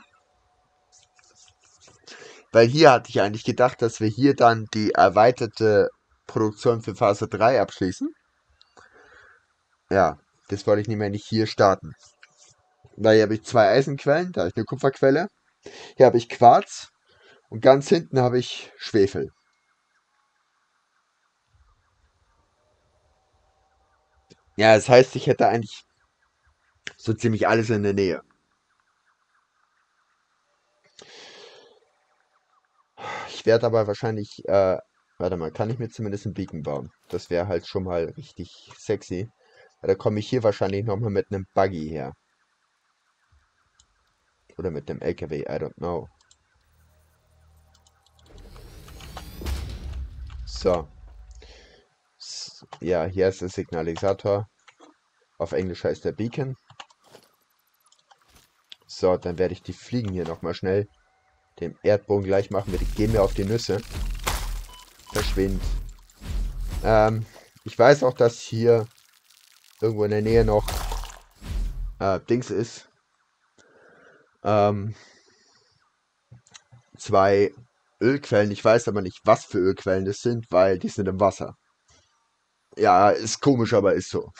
[SPEAKER 1] Weil hier hatte ich eigentlich gedacht, dass wir hier dann die erweiterte Produktion für Phase 3 abschließen. Ja, das wollte ich nämlich hier starten. Weil hier habe ich zwei Eisenquellen, da habe ich eine Kupferquelle. Hier habe ich Quarz und ganz hinten habe ich Schwefel. Ja, das heißt, ich hätte eigentlich so ziemlich alles in der Nähe. Ich werde aber wahrscheinlich, warte mal, kann ich mir zumindest einen Beacon bauen? Das wäre halt schon mal richtig sexy. Da komme ich hier wahrscheinlich nochmal mit einem Buggy her. Oder mit dem LKW, I don't know. So. Ja, hier ist der Signalisator. Auf Englisch heißt der Beacon. So, dann werde ich die Fliegen hier nochmal schnell dem Erdboden gleich machen. Wir gehen mir auf die Nüsse. Verschwind. Ich weiß auch, dass hier irgendwo in der Nähe noch Dings ist. Zwei Ölquellen. Ich weiß aber nicht, was für Ölquellen das sind, weil die sind im Wasser. Ja, ist komisch, aber ist so.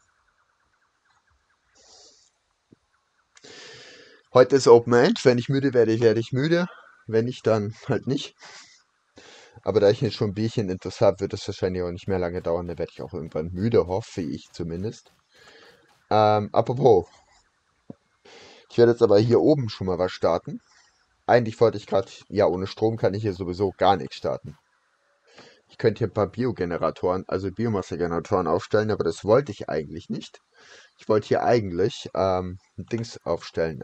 [SPEAKER 1] Heute ist Open End. Wenn ich müde werde, werde ich müde. Wenn nicht, dann halt nicht. Aber da ich jetzt schon ein Bierchen intus habe, wird es wahrscheinlich auch nicht mehr lange dauern. Dann werde ich auch irgendwann müde, hoffe ich zumindest. Apropos. Ich werde jetzt aber hier oben schon mal was starten. Eigentlich wollte ich gerade, ja, ohne Strom kann ich hier sowieso gar nichts starten. Ich könnte hier ein paar Biogeneratoren, also Biomassegeneratoren aufstellen, aber das wollte ich eigentlich nicht. Ich wollte hier eigentlich ein Dings aufstellen,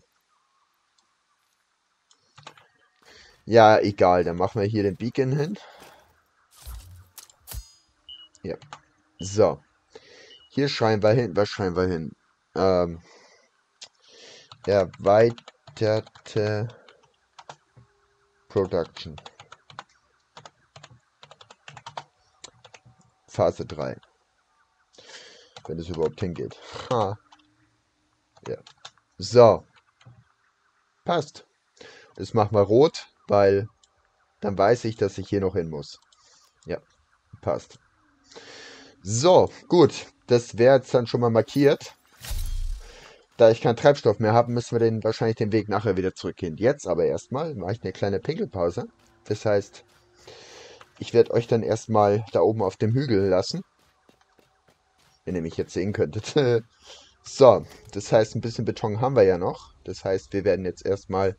[SPEAKER 1] Ja, egal, dann machen wir hier den Beacon hin. Ja. So. Hier schreiben wir hin. Was schreiben wir hin? Erweiterte Production. Phase 3. Wenn es überhaupt hingeht. Ha. Ja. So. Passt. Das machen wir rot, weil dann weiß ich, dass ich hier noch hin muss. Ja. Passt. So, gut. Das wäre jetzt dann schon mal markiert. Da ich keinen Treibstoff mehr habe, müssen wir wahrscheinlich den Weg nachher wieder zurückgehen. Jetzt aber erstmal mache ich eine kleine Pinkelpause. Das heißt, ich werde euch dann erstmal da oben auf dem Hügel lassen. Wenn ihr mich jetzt sehen könntet. So, das heißt, ein bisschen Beton haben wir ja noch. Das heißt, wir werden jetzt erstmal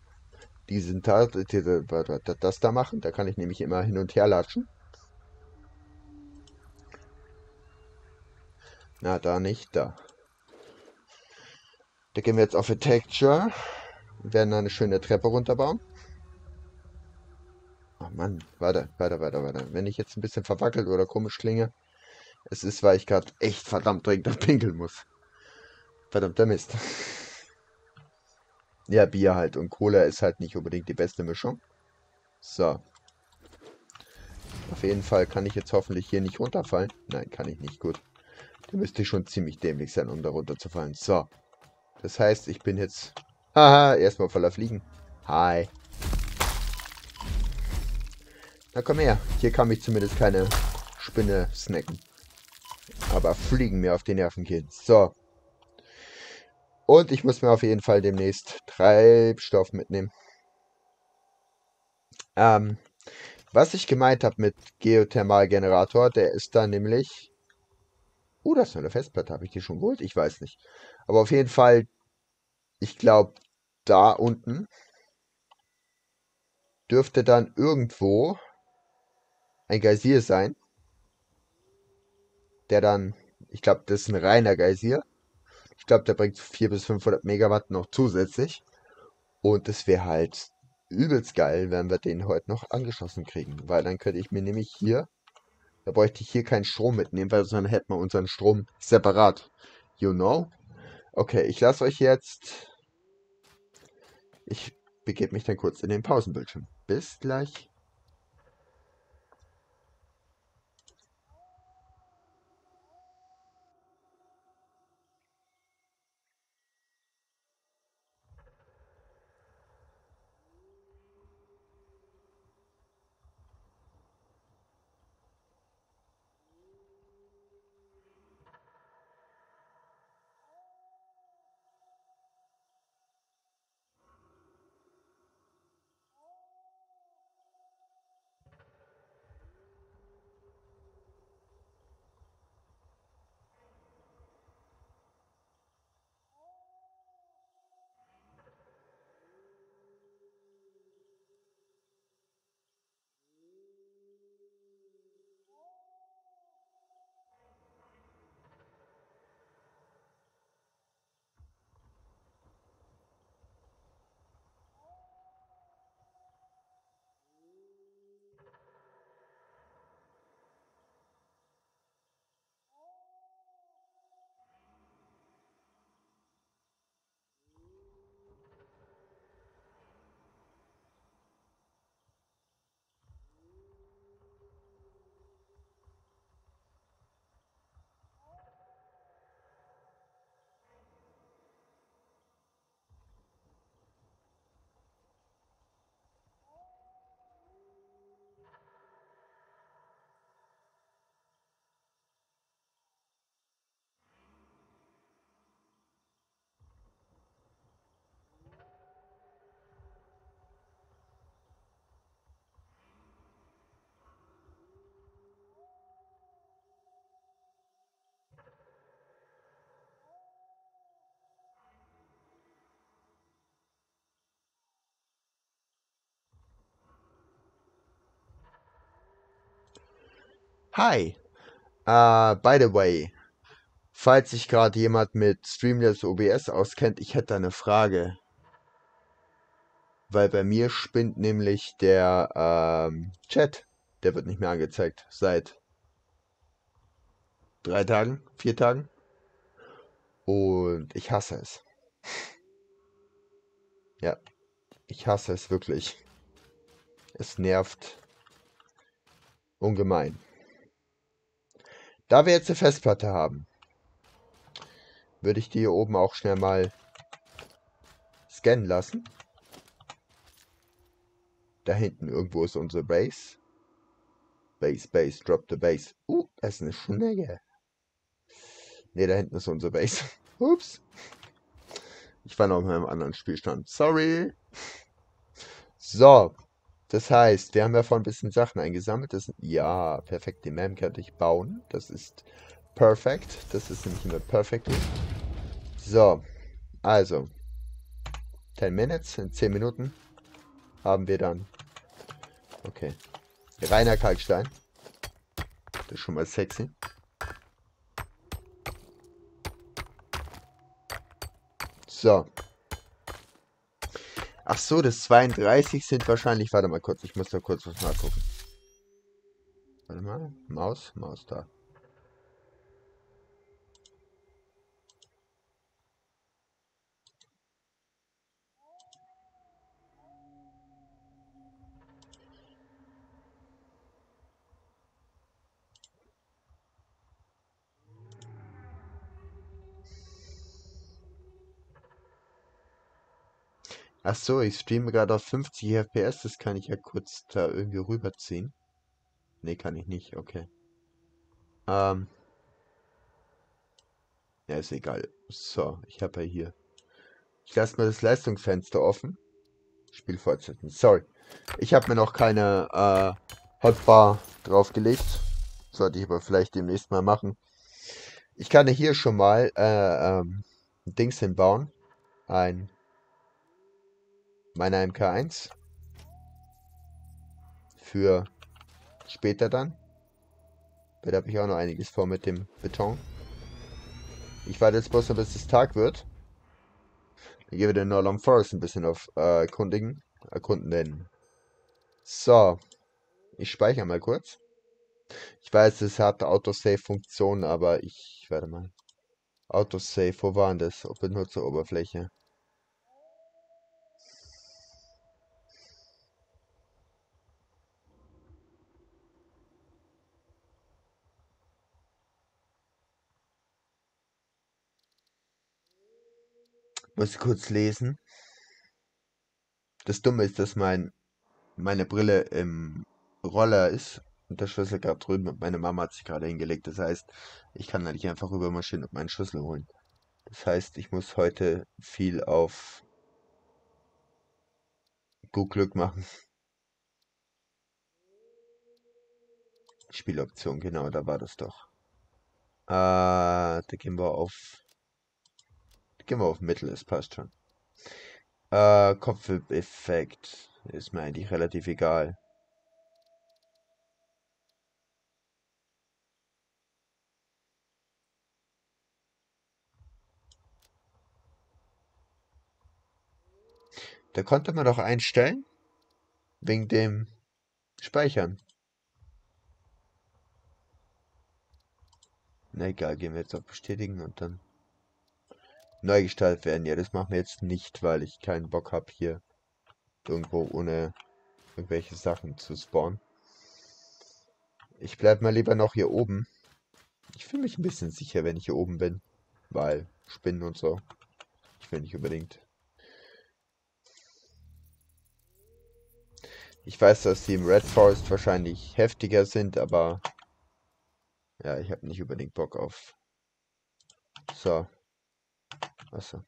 [SPEAKER 1] das da machen. Da kann ich nämlich immer hin und her latschen. Na, da nicht, da. Da gehen wir jetzt auf Texture und werden eine schöne Treppe runterbauen. Oh Mann, warte. Wenn ich jetzt ein bisschen verwackelt oder komisch klinge, es ist, weil ich gerade echt verdammt dringend auf pinkeln muss. Verdammter Mist. Ja, Bier halt und Cola ist halt nicht unbedingt die beste Mischung. So, auf jeden Fall kann ich jetzt hoffentlich hier nicht runterfallen. Nein, kann ich nicht, gut. Da müsste ich schon ziemlich dämlich sein, um da runterzufallen. So, das heißt, ich bin jetzt... Haha, erstmal voller Fliegen. Hi. Na komm her, hier kann mich zumindest keine Spinne snacken. Aber Fliegen mir auf die Nerven gehen. So. Und ich muss mir auf jeden Fall demnächst Treibstoff mitnehmen. Ähm, was ich gemeint habe mit Geothermalgenerator, der ist da nämlich... das ist eine Festplatte. Habe ich die schon geholt? Ich weiß nicht. Aber auf jeden Fall, ich glaube, da unten dürfte dann irgendwo ein Geysir sein, der dann, ich glaube, das ist ein reiner Geysir. Ich glaube, der bringt 400 bis 500 Megawatt noch zusätzlich. Und es wäre halt übelst geil, wenn wir den heute noch angeschlossen kriegen. Weil dann könnte ich mir nämlich hier, da bräuchte ich hier keinen Strom mitnehmen, weil sonst hätten wir unseren Strom separat. You know? Okay, ich lasse euch jetzt. Ich begebe mich dann kurz in den Pausenbildschirm. Bis gleich. Hi. By the way, falls sich gerade jemand mit Streamlabs OBS auskennt, ich hätte eine Frage. Weil bei mir spinnt nämlich der Chat. Der wird nicht mehr angezeigt. Seit 3 Tagen, 4 Tagen. Und ich hasse es. Ja, ich hasse es wirklich. Es nervt ungemein. Da wir jetzt eine Festplatte haben, würde ich die hier oben auch schnell mal scannen lassen. Da hinten irgendwo ist unsere Base. Base, drop the base. Das ist eine Schnecke. Ne, da hinten ist unsere Base. Ups. Ich war noch in einem anderen Spielstand. Sorry. So. Das heißt, wir haben ja vorhin ein bisschen Sachen eingesammelt. Ja, perfekt. Die Mem kann ich bauen. Das ist perfekt. Das ist nämlich immer perfectly. So, also 10 Minutes, in 10 Minuten haben wir dann, okay, reiner Kalkstein. Das ist schon mal sexy. So. Ach so, das 32 sind wahrscheinlich, warte mal kurz, ich muss da kurz was nachgucken. Warte mal, Maus da. Ach so, ich streame gerade auf 50 FPS, das kann ich ja kurz da irgendwie rüberziehen. Nee, kann ich nicht, okay. Ähm, ja, ist egal. So, ich habe ja hier. Ich lasse mal das Leistungsfenster offen. Spiel fortsetzen. Sorry. Ich habe mir noch keine Hotbar draufgelegt. Sollte ich aber vielleicht demnächst mal machen. Ich kann ja hier schon mal ein Dings hinbauen. Ein meiner MK1 für später dann. Da habe ich auch noch einiges vor mit dem Beton. Ich warte jetzt bloß noch, bis es Tag wird. Dann gehen wir den Northern Forest ein bisschen auf erkunden. So, ich speichere mal kurz. Ich weiß, es hat Autosave-Funktion, aber warte mal. Autosave, wo war denn das? Benutzeroberfläche. Muss ich kurz lesen. Das Dumme ist, dass meine Brille im Roller ist und der Schlüssel gerade drüben und meine Mama hat sich gerade hingelegt. Das heißt, ich kann da nicht einfach rübermarschieren und meinen Schlüssel holen. Das heißt, ich muss heute viel auf gut Glück machen. Spieloption, genau, da war das doch. Da gehen wir auf Mittel, das passt schon. Kopfeffekt ist mir eigentlich relativ egal. Da konnte man doch einstellen, wegen dem Speichern. Na egal, gehen wir jetzt auf Bestätigen und dann neu gestaltet werden. Ja, das machen wir jetzt nicht, weil ich keinen Bock habe, hier irgendwo ohne irgendwelche Sachen zu spawnen. Ich bleib mal lieber noch hier oben. Ich fühle mich ein bisschen sicher, wenn ich hier oben bin, weil Spinnen und so. Ich will nicht unbedingt. Ich weiß, dass die im Red Forest wahrscheinlich heftiger sind, aber ja, ich habe nicht unbedingt Bock auf. So, achso.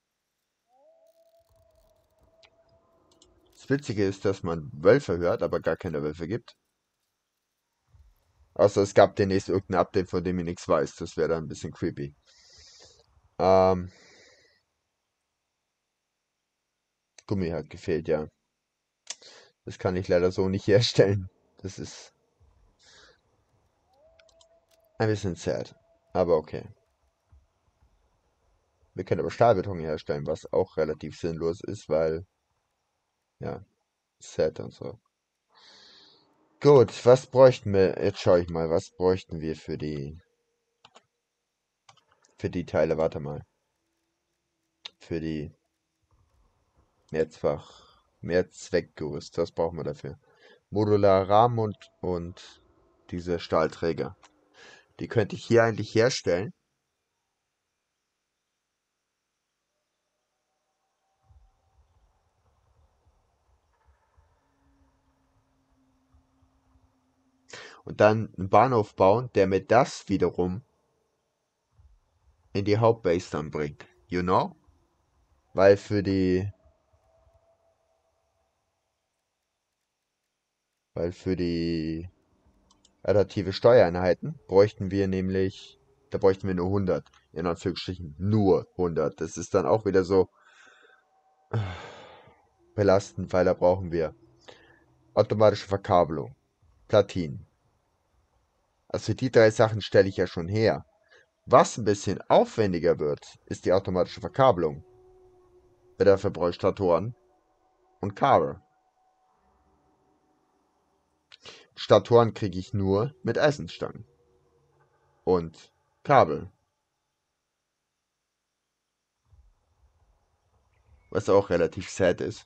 [SPEAKER 1] Das Witzige ist, dass man Wölfe hört, aber gar keine Wölfe gibt. Außer es gab demnächst irgendein Update, von dem ich nichts weiß. Das wäre dann ein bisschen creepy. Ähm, Gummi hat gefehlt, ja. Das kann ich leider so nicht herstellen. Das ist ein bisschen sad. Aber okay. Wir können aber Stahlbeton herstellen, was auch relativ sinnlos ist, weil, ja, sad und so. Gut, was bräuchten wir? Jetzt schaue ich mal, was bräuchten wir für die Teile? Warte mal. Für die Mehrzweckgerüst. Was brauchen wir dafür? Modularer Rahmen und diese Stahlträger. Die könnte ich hier eigentlich herstellen. Und dann einen Bahnhof bauen, der mir das wiederum in die Hauptbase dann bringt. You know? Weil für die Weil für die adaptive Steuereinheiten bräuchten wir nämlich, da bräuchten wir nur 100. In Anführungsstrichen nur 100. Das ist dann auch wieder so belastend, weil da brauchen wir automatische Verkabelung, Platinen. Also die drei Sachen stelle ich ja schon her. Was ein bisschen aufwendiger wird, ist die automatische Verkabelung. Dafür brauche ich Statoren und Kabel. Statoren kriege ich nur mit Eisenstangen. Und Kabel. Was auch relativ sad ist.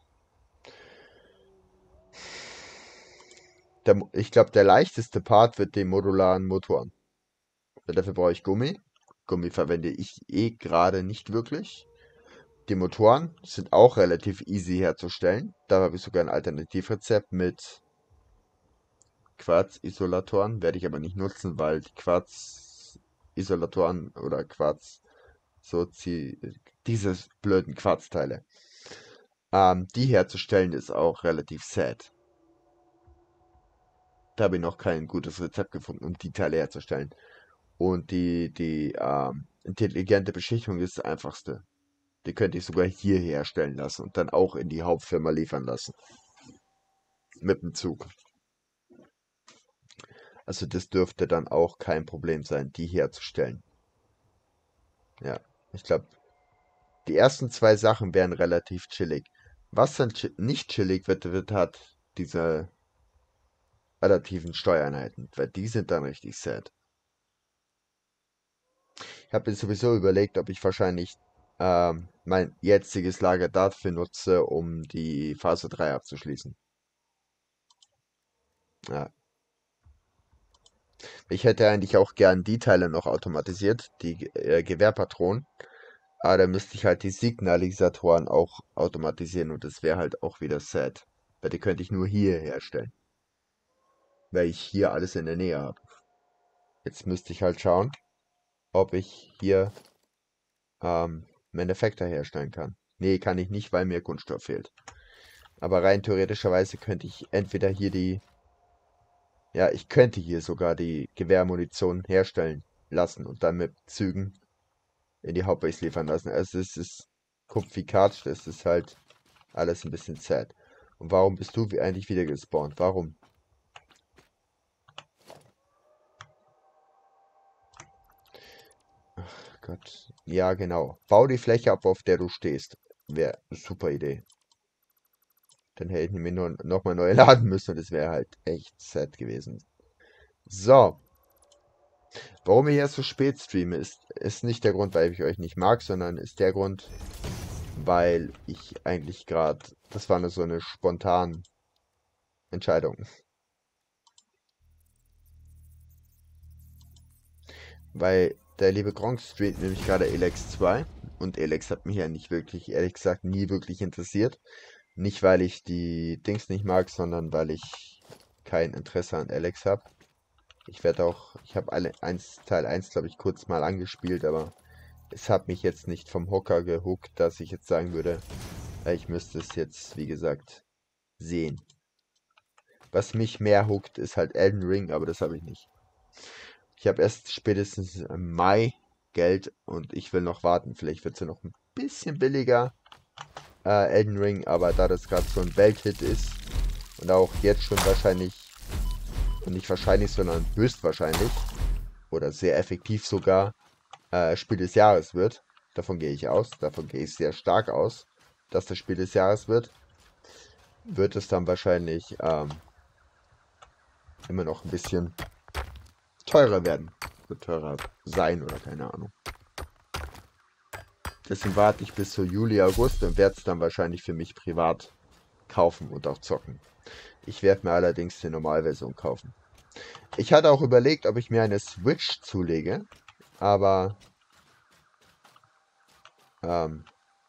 [SPEAKER 1] Ich glaube, der leichteste Part wird die modularen Motoren. Dafür brauche ich Gummi. Gummi verwende ich gerade nicht wirklich. Die Motoren sind auch relativ easy herzustellen. Da habe ich sogar ein Alternativrezept mit Quarz-Isolatoren. Werde ich aber nicht nutzen, weil die Quarz-Isolatoren oder Quarz, so diese blöden Quarzteile, die herzustellen ist auch relativ sad. Da habe ich noch kein gutes Rezept gefunden, um die Teile herzustellen. Und die intelligente Beschichtung ist das einfachste. Die könnte ich sogar hier herstellen lassen und dann auch in die Hauptfirma liefern lassen. Mit dem Zug. Also das dürfte dann auch kein Problem sein, die herzustellen. Ja, ich glaube, die ersten zwei Sachen wären relativ chillig. Was dann nicht chillig wird hat diese adaptiven Steuereinheiten, weil die sind dann richtig sad. Ich habe mir sowieso überlegt, ob ich wahrscheinlich mein jetziges Lager dafür nutze, um die Phase 3 abzuschließen. Ja. Ich hätte eigentlich auch gern die Teile noch automatisiert, die Gewehrpatronen. Aber da müsste ich halt die Signalisatoren auch automatisieren und das wäre halt auch wieder sad. Weil die könnte ich nur hier herstellen. Weil ich hier alles in der Nähe habe. Jetzt müsste ich halt schauen, ob ich hier Manufactor herstellen kann. Nee, kann ich nicht, weil mir Kunststoff fehlt. Aber rein theoretischerweise könnte ich entweder hier ja, ich könnte hier sogar die Gewehrmunition herstellen lassen und dann mit Zügen in die Hauptbase liefern lassen. Also es ist Kupfikatsch, das ist halt alles ein bisschen sad. Und warum bist du eigentlich wieder gespawnt? Warum? Ach Gott. Ja, genau. Bau die Fläche ab, auf der du stehst. Wäre eine super Idee. Dann hätten wir nur nochmal neu laden müssen und das wäre halt echt sad gewesen. So. Warum ich erst so spät streame, ist nicht der Grund, weil ich euch nicht mag, sondern ist der Grund, weil ich eigentlich gerade, das war nur so eine spontane Entscheidung. Weil der liebe Gronk streamt nämlich gerade Elex 2 und Elex hat mich ja nicht wirklich, ehrlich gesagt, nie wirklich interessiert. Nicht, weil ich die Dings nicht mag, sondern weil ich kein Interesse an Elex habe. Ich habe Teil 1, glaube ich, kurz mal angespielt, aber es hat mich jetzt nicht vom Hocker gehuckt, dass ich jetzt sagen würde, ich müsste es jetzt, wie gesagt, sehen. Was mich mehr huckt, ist halt Elden Ring, aber das habe ich nicht. Ich habe erst spätestens im Mai Geld und ich will noch warten. Vielleicht wird es ja noch ein bisschen billiger, Elden Ring, aber da das gerade so ein Welthit ist und auch jetzt schon wahrscheinlich, und nicht wahrscheinlich, sondern höchstwahrscheinlich, oder sehr effektiv sogar, Spiel des Jahres wird, davon gehe ich aus, davon gehe ich sehr stark aus, dass das Spiel des Jahres wird es dann wahrscheinlich immer noch ein bisschen teurer werden. Wird teurer sein oder keine Ahnung. Deswegen warte ich bis zu Juli, August und werde es dann wahrscheinlich für mich privat kaufen und auch zocken. Ich werde mir allerdings die Normalversion kaufen. Ich hatte auch überlegt, ob ich mir eine Switch zulege, aber ähm,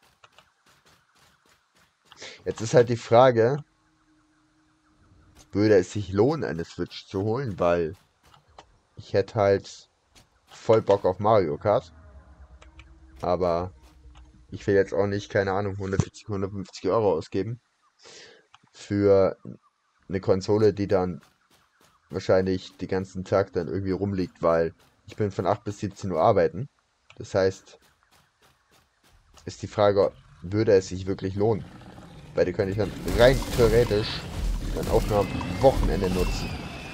[SPEAKER 1] jetzt ist halt die Frage, würde es sich lohnen, eine Switch zu holen, weil ich hätte halt voll Bock auf Mario Kart, aber ich will jetzt auch nicht, keine Ahnung, 140, 150 Euro ausgeben für eine Konsole, die dann wahrscheinlich den ganzen Tag dann irgendwie rumliegt, weil ich bin von 8 bis 17 Uhr arbeiten. Das heißt, ist die Frage, würde es sich wirklich lohnen? Weil die könnte ich dann rein theoretisch dann auch nur am Wochenende nutzen.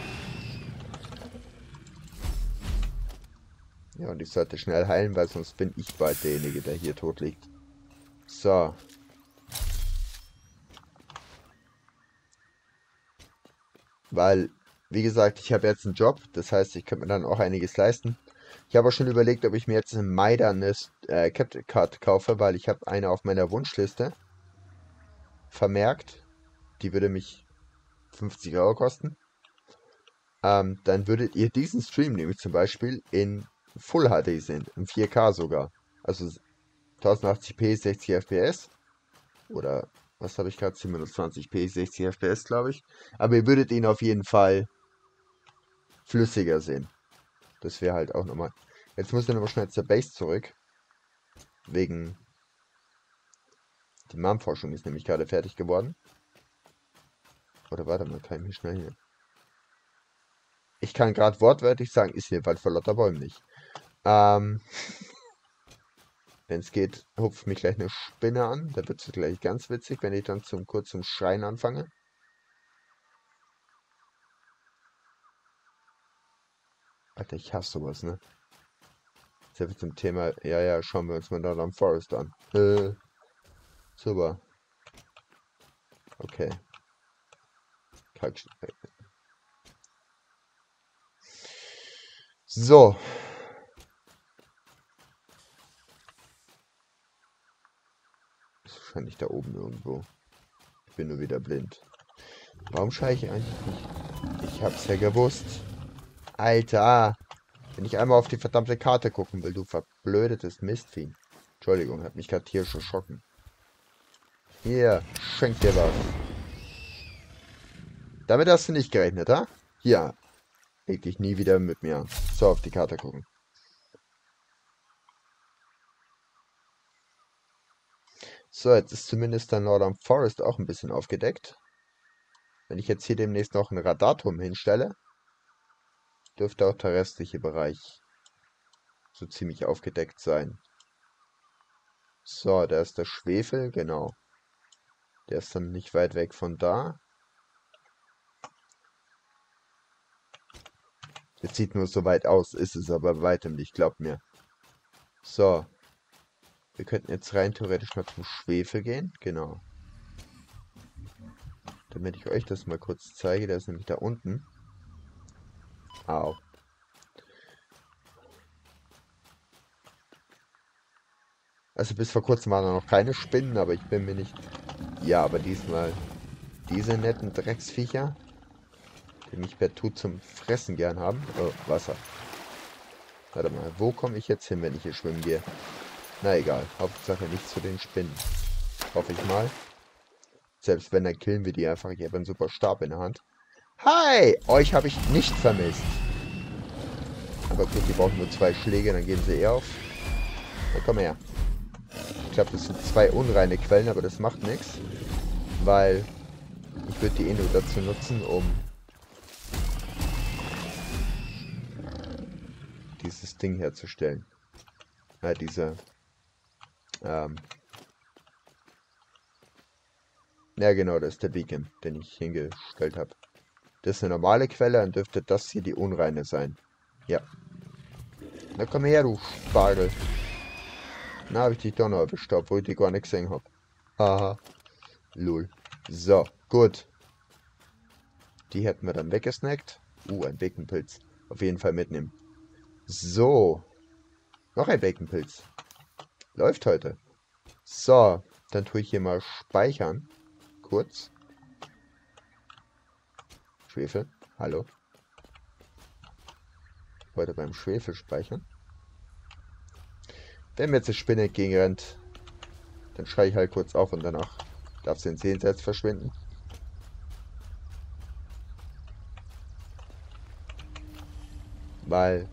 [SPEAKER 1] Ja, und ich sollte schnell heilen, weil sonst bin ich bald derjenige, der hier tot liegt. So. Weil, wie gesagt, ich habe jetzt einen Job. Das heißt, ich könnte mir dann auch einiges leisten. Ich habe auch schon überlegt, ob ich mir jetzt im Mai dann eine Captain Card kaufe, weil ich habe eine auf meiner Wunschliste vermerkt. Die würde mich 50 Euro kosten. Dann würdet ihr diesen Stream nämlich zum Beispiel in Full HD sehen, in 4K sogar. Also 1080p 60 FPS oder was habe ich gerade, 720p 60 FPS glaube ich. Aber ihr würdet ihn auf jeden Fall flüssiger sehen. Das wäre halt auch nochmal. Jetzt muss ich nochmal schnell zur Base zurück. Wegen die Marmforschung ist nämlich gerade fertig geworden. Oder warte mal, kann ich mich schnell hier. Ich kann gerade wortwörtlich sagen, ist hier Wald vor lauter Bäumen nicht. Wenn es geht, hupft mich gleich eine Spinne an. Da wird es gleich ganz witzig, wenn ich dann kurz zum Schreien anfange. Alter, ich hasse sowas, ne? Sehr viel zum Thema, ja, schauen wir uns mal Northern Forest an. Super. Okay. So. Ist wahrscheinlich da oben irgendwo. Ich bin nur wieder blind. Warum schaue ich eigentlich nicht? Ich hab's ja gewusst. Alter. Wenn ich einmal auf die verdammte Karte gucken will, du verblödetes Mistvieh. Entschuldigung, hat mich gerade hier schon schocken. Hier, schenk dir was. Damit hast du nicht gerechnet, ha? Hier. Leg dich nie wieder mit mir an. So, auf die Karte gucken. So, jetzt ist zumindest der Northern Forest auch ein bisschen aufgedeckt. Wenn ich jetzt hier demnächst noch einen Radarturm hinstelle, dürfte auch der restliche Bereich so ziemlich aufgedeckt sein. So, da ist der Schwefel, genau. Der ist dann nicht weit weg von da. Es sieht nur so weit aus, ist es aber bei weitem nicht, glaubt mir. So. Wir könnten jetzt rein theoretisch mal zum Schwefel gehen, genau. Damit ich euch das mal kurz zeige, der ist nämlich da unten. Au. Also bis vor kurzem waren da noch keine Spinnen, aber ich bin mir nicht... Ja, aber diesmal diese netten Drecksviecher, die mich per Tut zum Fressen gern haben. Oh, Wasser. Warte mal, wo komme ich jetzt hin, wenn ich hier schwimmen gehe? Na egal, Hauptsache nicht zu den Spinnen. Hoffe ich mal. Selbst wenn, dann killen wir die einfach. Ich habe einen super Stab in der Hand. Hi! Euch habe ich nicht vermisst. Aber gut, die brauchen nur 2 Schläge, dann gehen sie eher auf. Na komm her. Ich glaube, das sind 2 unreine Quellen, aber das macht nichts. Weil ich würde die eh nur dazu nutzen, um dieses Ding herzustellen. Ja, ja genau, das ist der Beacon, den ich hingestellt habe. Das ist eine normale Quelle, dann dürfte das hier die unreine sein. Ja. Na komm her, du Spargel. Na, habe ich dich doch noch erwischt, obwohl ich die gar nicht gesehen habe. Haha. Lul. So, gut. Die hätten wir dann weggesnackt. Ein Baconpilz. Auf jeden Fall mitnehmen. So. Noch ein Baconpilz. Läuft heute. So, dann tue ich hier mal speichern. Kurz. Schwefel. Hallo. Ich wollte beim Schwefel speichern. Wenn mir jetzt eine Spinne entgegenrennt, dann schreie ich halt kurz auf und danach darf sie ins Jenseits verschwinden. Weil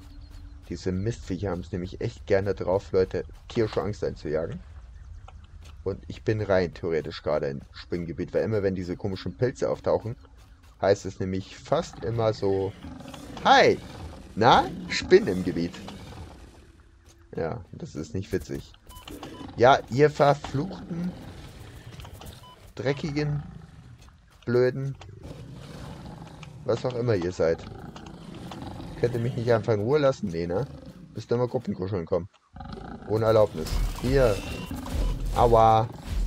[SPEAKER 1] diese Mistviecher haben es nämlich echt gerne drauf, Leute tierische Angst einzujagen. Und ich bin rein theoretisch gerade im Springgebiet, weil immer wenn diese komischen Pilze auftauchen, heißt es nämlich fast immer so, Hi, na, Spinnen im Gebiet. Ja, das ist nicht witzig. Ja, ihr verfluchten, dreckigen, blöden, was auch immer ihr seid. Könnt ihr mich nicht einfach in Ruhe lassen? Nee, ne? Müsst ihr mal Gruppenkuscheln kommen. Ohne Erlaubnis. Hier. Aua.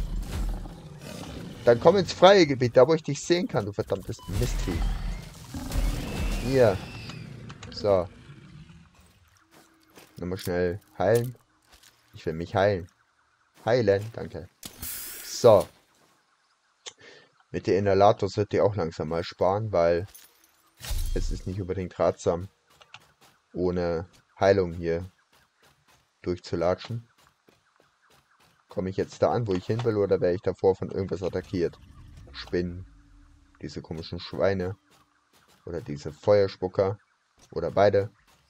[SPEAKER 1] Dann komm ins freie Gebiet, da wo ich dich sehen kann, du verdammtes Mistvieh. Hier. So. Nochmal schnell heilen. Ich will mich heilen. Heilen, danke. So. Mit der Inhalator sollt ihr auch langsam mal sparen, weil es ist nicht unbedingt ratsam, ohne Heilung hier durchzulatschen. Komme ich jetzt da an, wo ich hin will, oder werde ich davor von irgendwas attackiert? Spinnen, diese komischen Schweine oder diese Feuerspucker oder beide.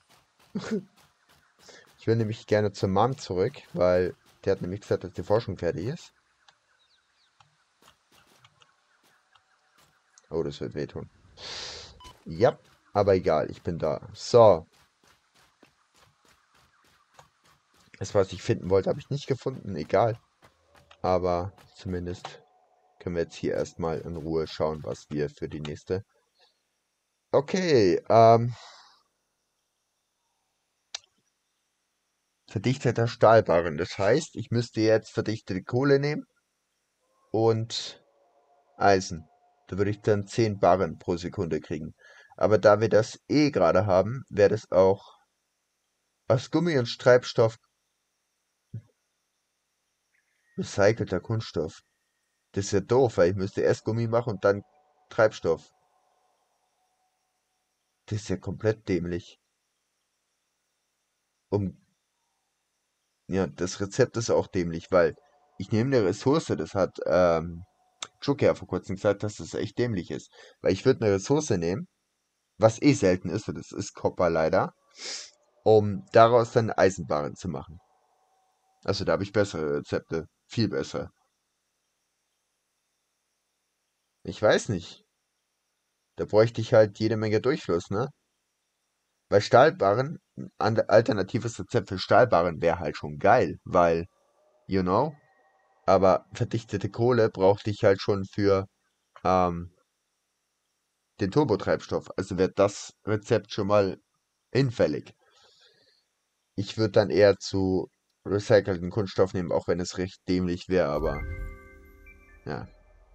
[SPEAKER 1] Ich will nämlich gerne zur Mom zurück, weil der hat nämlich gesagt, dass die Forschung fertig ist. Oh, das wird wehtun. Ja, aber egal, ich bin da. So. Das, was ich finden wollte, habe ich nicht gefunden. Egal. Aber zumindest können wir jetzt hier erstmal in Ruhe schauen, was wir für die nächste. Okay, verdichteter Stahlbarren. Das heißt, ich müsste jetzt verdichtete Kohle nehmen und Eisen. Da würde ich dann 10 Barren pro Sekunde kriegen. Aber da wir das eh gerade haben, wäre das auch aus Gummi und Treibstoff recycelter Kunststoff. Das ist ja doof, weil ich müsste erst Gummi machen und dann Treibstoff. Das ist ja komplett dämlich. Um, ja, das Rezept ist auch dämlich, weil ich nehme eine Ressource, das hat Joker vor kurzem gesagt, dass das echt dämlich ist. Weil ich würde eine Ressource nehmen, was eh selten ist, und das ist Copper leider, um daraus dann Eisenbarren zu machen. Also da habe ich bessere Rezepte. Viel besser. Ich weiß nicht. Da bräuchte ich halt jede Menge Durchfluss, ne? Weil Stahlbarren, ein alternatives Rezept für Stahlbarren wäre halt schon geil, weil, you know, aber verdichtete Kohle brauchte ich halt schon für ähm, den Turbotreibstoff. Also wäre das Rezept schon mal hinfällig. Ich würde dann eher zu recycelten Kunststoff nehmen, auch wenn es recht dämlich wäre, aber ja,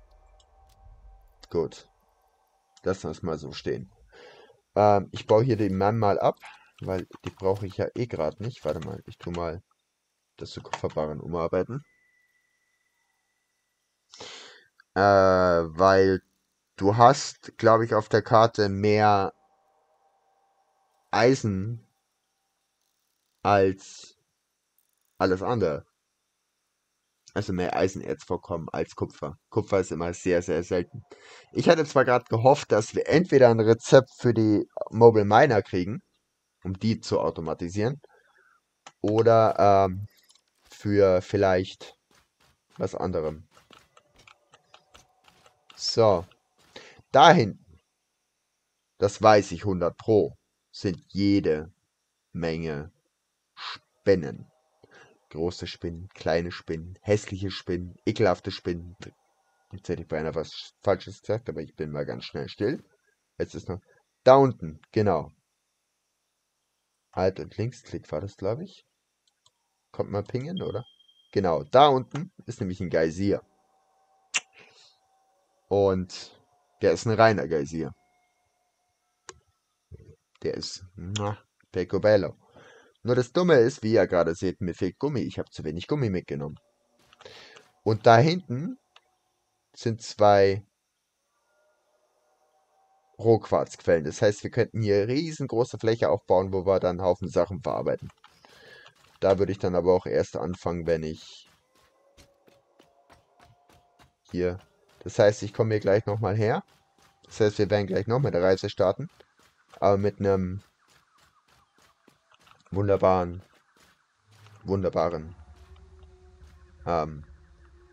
[SPEAKER 1] gut. Lassen wir es mal so stehen. Ich baue hier den Mann mal ab, weil die brauche ich ja eh gerade nicht. Warte mal, ich tue mal das zu Kupferbarren umarbeiten. Weil du hast, glaube ich, auf der Karte mehr Eisen als alles andere. Also mehr Eisenerzvorkommen als Kupfer. Kupfer ist immer sehr, sehr selten. Ich hatte zwar gerade gehofft, dass wir entweder ein Rezept für die Mobile Miner kriegen, um die zu automatisieren, oder für vielleicht was anderem. So, da hinten, das weiß ich 100 Pro, sind jede Menge Spinnen. Große Spinnen, kleine Spinnen, hässliche Spinnen, ekelhafte Spinnen. Jetzt hätte ich beinahe was Falsches gesagt, aber ich bin mal ganz schnell still. Jetzt ist noch da unten, genau. Alt- und Linksklick war das, glaube ich. Kommt mal pingen, oder? Genau, da unten ist nämlich ein Geysir. Und der ist ein reiner Geysir. Der ist Pecobello. Nur das Dumme ist, wie ihr gerade seht, mir fehlt Gummi. Ich habe zu wenig Gummi mitgenommen. Und da hinten sind 2 Rohquarzquellen. Das heißt, wir könnten hier riesengroße Fläche aufbauen, wo wir dann einen Haufen Sachen verarbeiten. Da würde ich dann aber auch erst anfangen, wenn ich hier... Das heißt, ich komme hier gleich nochmal her. Das heißt, wir werden gleich noch mit der Reise starten. Aber mit einem wunderbaren ähm,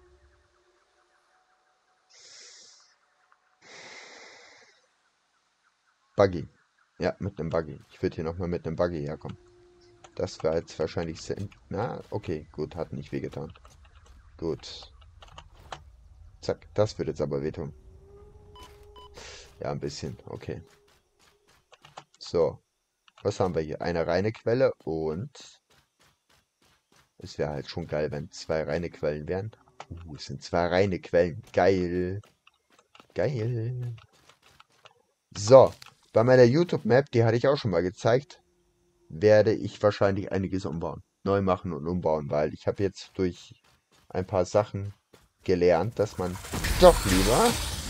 [SPEAKER 1] Buggy. Ja, mit einem Buggy. Ich würde hier nochmal mit einem Buggy herkommen. Das war jetzt wahrscheinlich sehr... Na, okay, gut, hat nicht wehgetan. Gut. Zack, das wird jetzt aber wehtun. Ja, ein bisschen, okay. So, was haben wir hier? Eine reine Quelle und... Es wäre halt schon geil, wenn 2 reine Quellen wären. Es sind 2 reine Quellen. Geil. Geil. So, bei meiner YouTube-Map, die hatte ich auch schon mal gezeigt, werde ich wahrscheinlich einiges umbauen. Neu machen und umbauen, weil ich habe jetzt durch ein paar Sachen gelernt, dass man doch lieber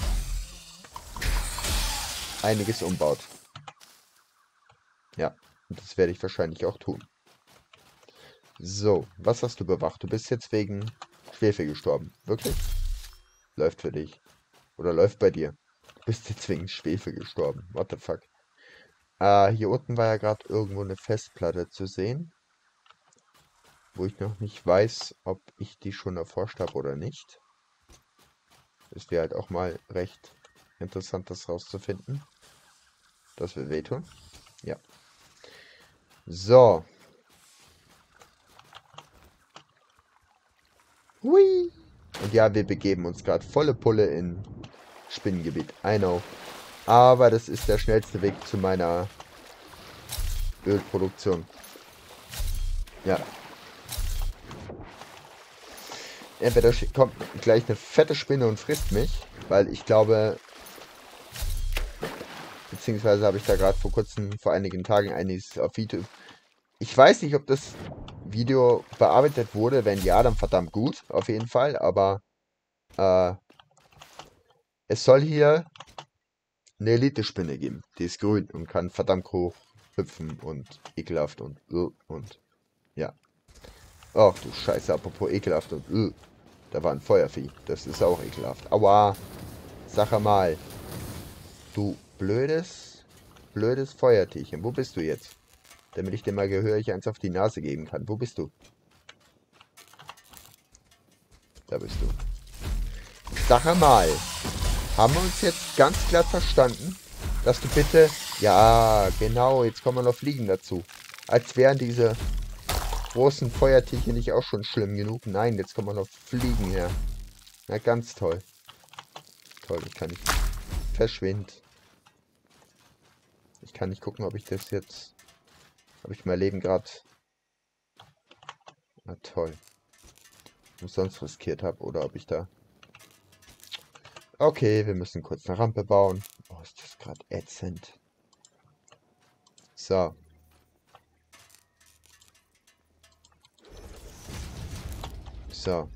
[SPEAKER 1] einiges umbaut. Ja, und das werde ich wahrscheinlich auch tun. So, was hast du bewacht? Du bist jetzt wegen Schwefel gestorben. Wirklich? Läuft für dich. Oder läuft bei dir. Du bist jetzt wegen Schwefel gestorben. What the fuck? Hier unten war ja gerade irgendwo eine Festplatte zu sehen. Wo ich noch nicht weiß, ob ich die schon erforscht habe oder nicht. Es wäre halt auch mal recht interessant, das rauszufinden. Das will wehtun. Ja. So. Hui. Und ja, wir begeben uns gerade volle Pulle in Spinnengebiet. I know. Aber das ist der schnellste Weg zu meiner Ölproduktion. Ja. Entweder kommt gleich eine fette Spinne und frisst mich, weil ich glaube, beziehungsweise habe ich da gerade vor einigen Tagen einiges auf Video. Ich weiß nicht, ob das Video bearbeitet wurde. Wenn ja, dann verdammt gut, auf jeden Fall. Aber es soll hier eine Elite-Spinne geben. Die ist grün und kann verdammt hoch hüpfen und ekelhaft und ja. Ach du Scheiße, apropos ekelhaft und da war ein Feuervieh. Das ist auch ekelhaft. Aua. Sag mal. Du blödes Feuertierchen. Wo bist du jetzt? Damit ich dir mal gehörig eins auf die Nase geben kann. Wo bist du? Da bist du. Sag mal. Haben wir uns jetzt ganz klar verstanden, dass du bitte... Ja, genau. Jetzt kommen wir noch Fliegen dazu. Als wären diese großen Feuertierchen nicht auch schon schlimm genug. Nein, jetzt kommen noch Fliegen her. Na, ganz toll. Toll, ich kann nicht... Verschwind. Ich kann nicht gucken, ob ich das jetzt... Ob ich mein Leben gerade... Na toll. Umsonst riskiert habe oder ob ich da... Okay, wir müssen kurz eine Rampe bauen. Oh, ist das gerade ätzend. So. So.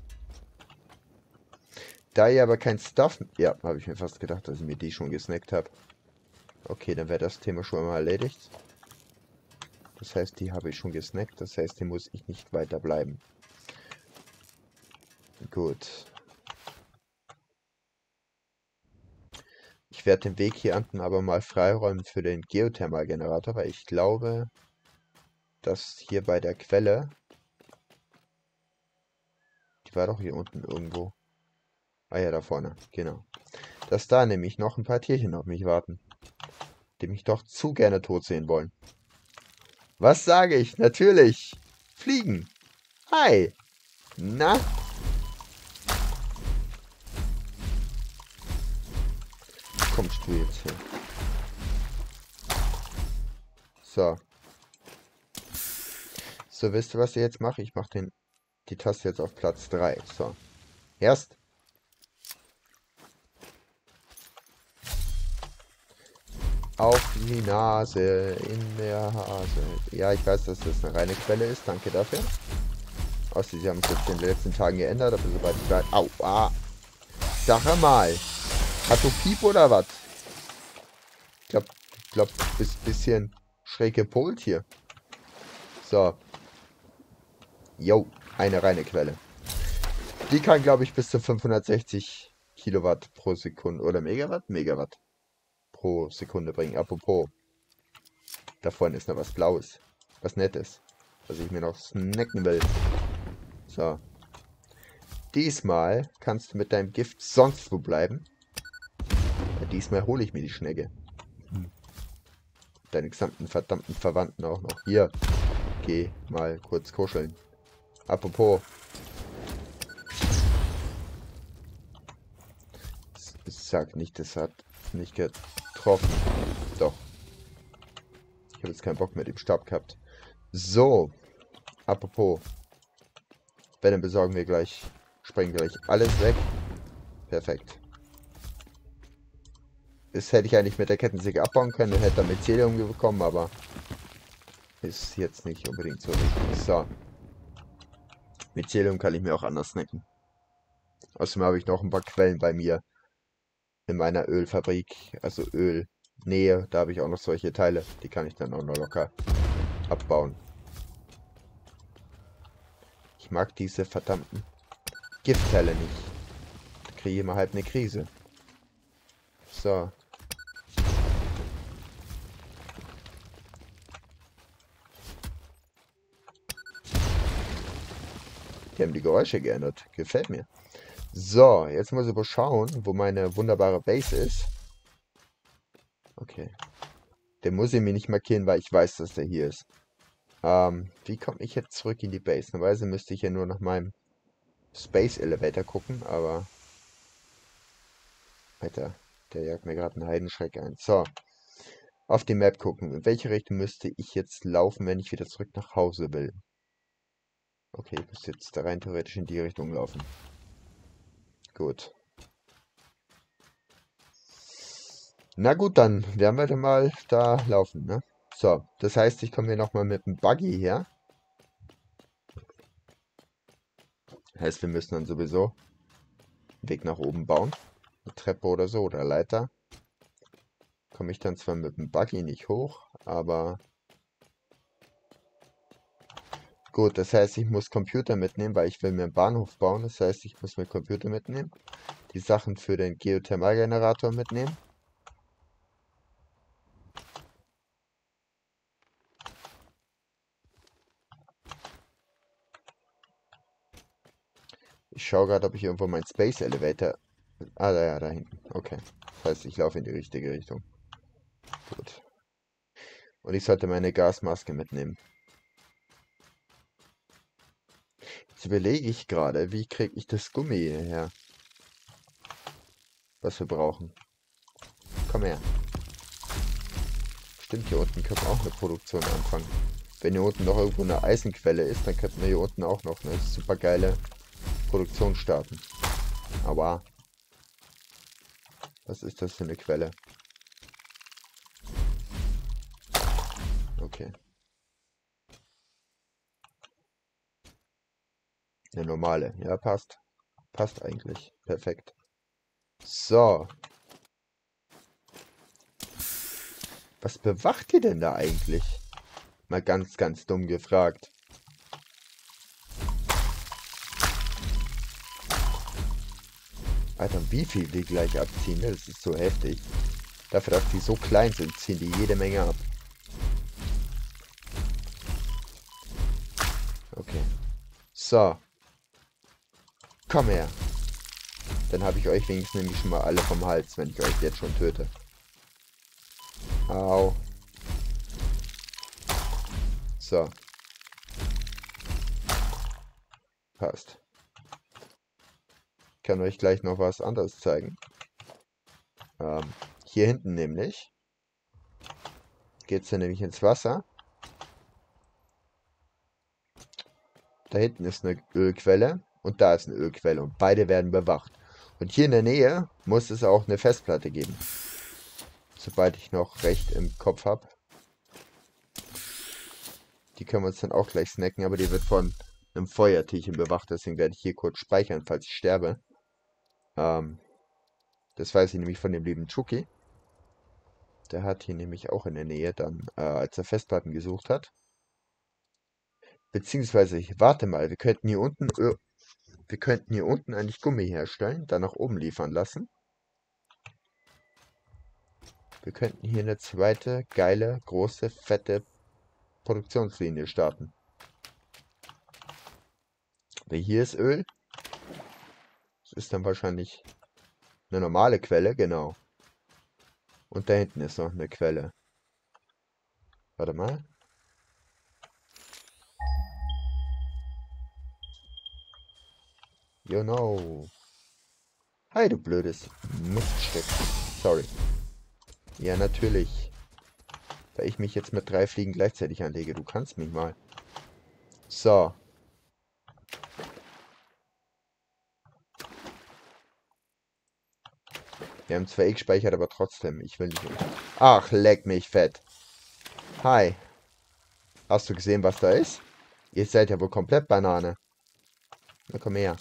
[SPEAKER 1] Da ihr aber kein Stuff... Ja, habe ich mir fast gedacht, dass ich mir die schon gesnackt habe. Okay, dann wäre das Thema schon mal erledigt. Das heißt, die habe ich schon gesnackt. Das heißt, hier muss ich nicht weiter bleiben. Gut. Ich werde den Weg hier unten aber mal freiräumen für den Geothermalgenerator, weil ich glaube, dass hier bei der Quelle... Die war doch hier unten irgendwo. Ah ja, da vorne, genau. Dass da nämlich noch ein paar Tierchen auf mich warten, die mich doch zu gerne tot sehen wollen. Was sage ich? Natürlich! Fliegen! Hi! Na? Kommst du jetzt hin? So. So, wisst ihr, was ich jetzt mache? Ich mache die Taste jetzt auf Platz 3. So. Erst. Auf die Nase, in der Hase. Ja, ich weiß, dass das eine reine Quelle ist. Danke dafür. Außer sie haben es jetzt in den letzten Tagen geändert, aber sobald ich weiß... Au, Sag mal. Hat du Piep oder was? Ich glaub, du bist ein bisschen schräg gepolt hier. So. Jo, eine reine Quelle. Die kann, glaube ich, bis zu 560 Kilowatt pro Sekunde oder Megawatt pro Sekunde bringen. Apropos, da vorne ist noch was Blaues. Was Nettes. Was ich mir noch snacken will. So. Diesmal kannst du mit deinem Gift sonst wo bleiben. Ja, diesmal hole ich mir die Schnecke. deine gesamten verdammten Verwandten auch noch. Hier, geh mal kurz kuscheln. Apropos. Ich sag nicht, das hat nicht getroffen. Doch. Ich habe jetzt keinen Bock mit dem Stab gehabt. So. Apropos. Wenn, dann besorgen wir gleich. Sprengen gleich alles weg. Perfekt. Das hätte ich eigentlich mit der Kettensäge abbauen können und hätte dann Mycelium bekommen, aber ist jetzt nicht unbedingt so wichtig. So. Mycelium kann ich mir auch anders snacken. Außerdem habe ich noch ein paar Quellen bei mir in meiner Ölfabrik, also Ölnähe. Da habe ich auch noch solche Teile. Die kann ich dann auch noch locker abbauen. Ich mag diese verdammten Giftteile nicht. Da kriege ich immer halt eine Krise. So. Die haben die Geräusche geändert. Gefällt mir. So, jetzt muss ich aber schauen, wo meine wunderbare Base ist. Okay. Den muss ich mir nicht markieren, weil ich weiß, dass der hier ist. Wie komme ich jetzt zurück in die Base? Normalerweise müsste ich ja nur nach meinem Space Elevator gucken, aber... Alter, der jagt mir gerade einen Heidenschreck ein. So, auf die Map gucken. In welche Richtung müsste ich jetzt laufen, wenn ich wieder zurück nach Hause will? Okay, ich muss jetzt da rein theoretisch in die Richtung laufen. Gut. Na gut, dann werden wir dann mal da laufen, ne? So, das heißt, ich komme hier nochmal mit dem Buggy her. Heißt, wir müssen dann sowieso einen Weg nach oben bauen. Eine Treppe oder so, oder Leiter. Komme ich dann zwar mit dem Buggy nicht hoch, aber... Gut, das heißt, ich muss Computer mitnehmen, weil ich will mir einen Bahnhof bauen. Das heißt, ich muss mir Computer mitnehmen. Die Sachen für den Geothermalgenerator mitnehmen. Ich schaue gerade, ob ich irgendwo meinen Space Elevator... Ah, ja, da hinten. Okay. Das heißt, ich laufe in die richtige Richtung. Gut. Und ich sollte meine Gasmaske mitnehmen. Jetzt überlege ich gerade, wie kriege ich das Gummi hierher? Was wir brauchen. Komm her. Stimmt, hier unten können wir auch eine Produktion anfangen. Wenn hier unten noch irgendwo eine Eisenquelle ist, dann könnten wir hier unten auch noch eine super geile Produktion starten. Aber was ist das für eine Quelle? Okay. Eine normale. Ja, passt. Passt eigentlich. Perfekt. So. Was bewacht ihr denn da eigentlich? Mal ganz, ganz dumm gefragt. Alter, wie viel die gleich abziehen? Das ist so heftig. Dafür, dass die so klein sind, ziehen die jede Menge ab. Okay. So. Komm her. Dann habe ich euch wenigstens nämlich schon mal alle vom Hals, wenn ich euch jetzt schon töte. Au. So. Passt. Ich kann euch gleich noch was anderes zeigen. Hier hinten nämlich. Geht es nämlich ins Wasser. Da hinten ist eine Ölquelle und da ist eine Ölquelle und beide werden bewacht. Und hier in der Nähe muss es auch eine Festplatte geben. Sobald ich noch recht im Kopf habe. Die können wir uns dann auch gleich snacken, aber die wird von einem Feuertierchen bewacht. Deswegen werde ich hier kurz speichern, falls ich sterbe. Das weiß ich nämlich von dem lieben Chucky. Der hat hier nämlich auch in der Nähe dann, als er Festplatten gesucht hat. Beziehungsweise, ich warte mal, wir könnten hier unten eigentlich Gummi herstellen, dann nach oben liefern lassen. Wir könnten hier eine zweite, geile, große, fette Produktionslinie starten. Weil hier ist Öl. Das ist dann wahrscheinlich eine normale Quelle, genau. Und da hinten ist noch eine Quelle. Warte mal. You know. Hi, du blödes Miststück. Sorry. Ja, natürlich. Weil ich mich jetzt mit 3 Fliegen gleichzeitig anlege. Du kannst mich mal. So. Wir haben zwar gespeichert, aber trotzdem. Ich will nicht. Ach, leck mich fett. Hi. Hast du gesehen, was da ist? Ihr seid ja wohl komplett Banane. Na komm her.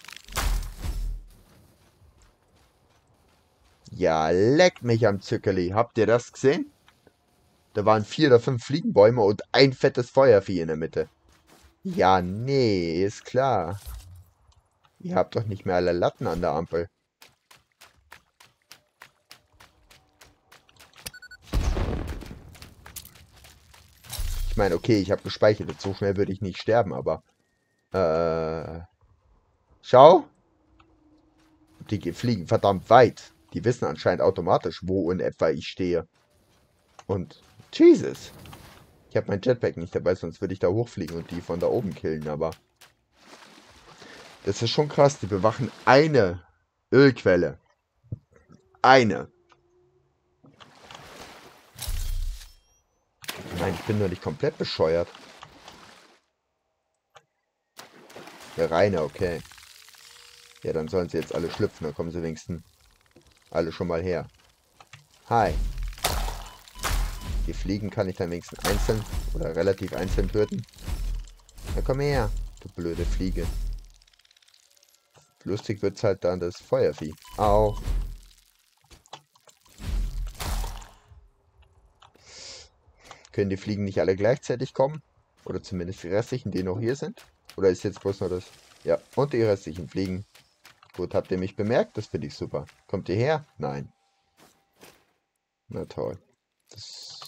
[SPEAKER 1] Ja, leck mich am Zückerli. Habt ihr das gesehen? Da waren 4 oder 5 Fliegenbäume und ein fettes Feuervieh in der Mitte. Ja, nee, ist klar. Ihr habt doch nicht mehr alle Latten an der Ampel. Ich meine, okay, ich habe gespeichert. So schnell würde ich nicht sterben, aber... Schau. Die fliegen verdammt weit. Die wissen anscheinend automatisch, wo in etwa ich stehe. Und... Jesus. Ich habe mein Jetpack nicht dabei, sonst würde ich da hochfliegen und die von da oben killen, aber... Das ist schon krass. Die bewachen eine Ölquelle. Eine. Nein, ich bin nur nicht komplett bescheuert. Der Reine, okay. Ja, dann sollen sie jetzt alle schlüpfen. Dann kommen sie wenigstens alle schon mal her. Hi. Die Fliegen kann ich dann wenigstens einzeln oder relativ einzeln töten. Na komm her, du blöde Fliege. Lustig wird's halt dann das Feuervieh. Au. Können die Fliegen nicht alle gleichzeitig kommen? Oder zumindest die restlichen, die noch hier sind? Oder ist jetzt bloß nur das... Ja, und die restlichen Fliegen. Gut, habt ihr mich bemerkt? Das finde ich super. Kommt ihr her? Nein. Na toll. Das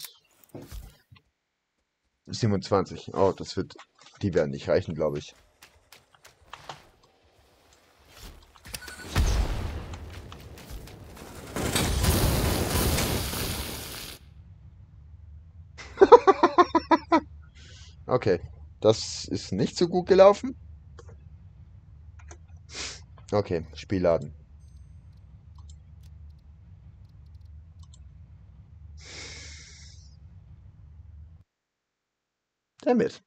[SPEAKER 1] 27. Oh, das wird... Die werden nicht reichen, glaube ich. Okay. Das ist nicht so gut gelaufen. Okay, Spiel laden. Damit.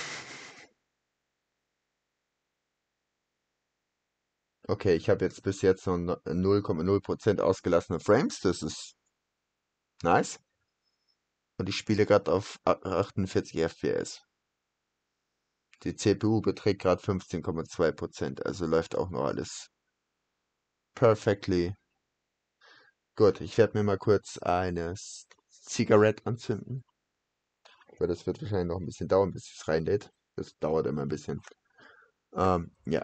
[SPEAKER 1] Okay, ich habe jetzt bis jetzt so 0,0% ausgelassene Frames. Das ist nice. Und ich spiele gerade auf 48 FPS. Die CPU beträgt gerade 15,2%. Also läuft auch noch alles perfectly. Gut, ich werde mir mal kurz eine Zigarette anzünden. Weil das wird wahrscheinlich noch ein bisschen dauern, bis es reinlädt. Das dauert immer ein bisschen. Ja.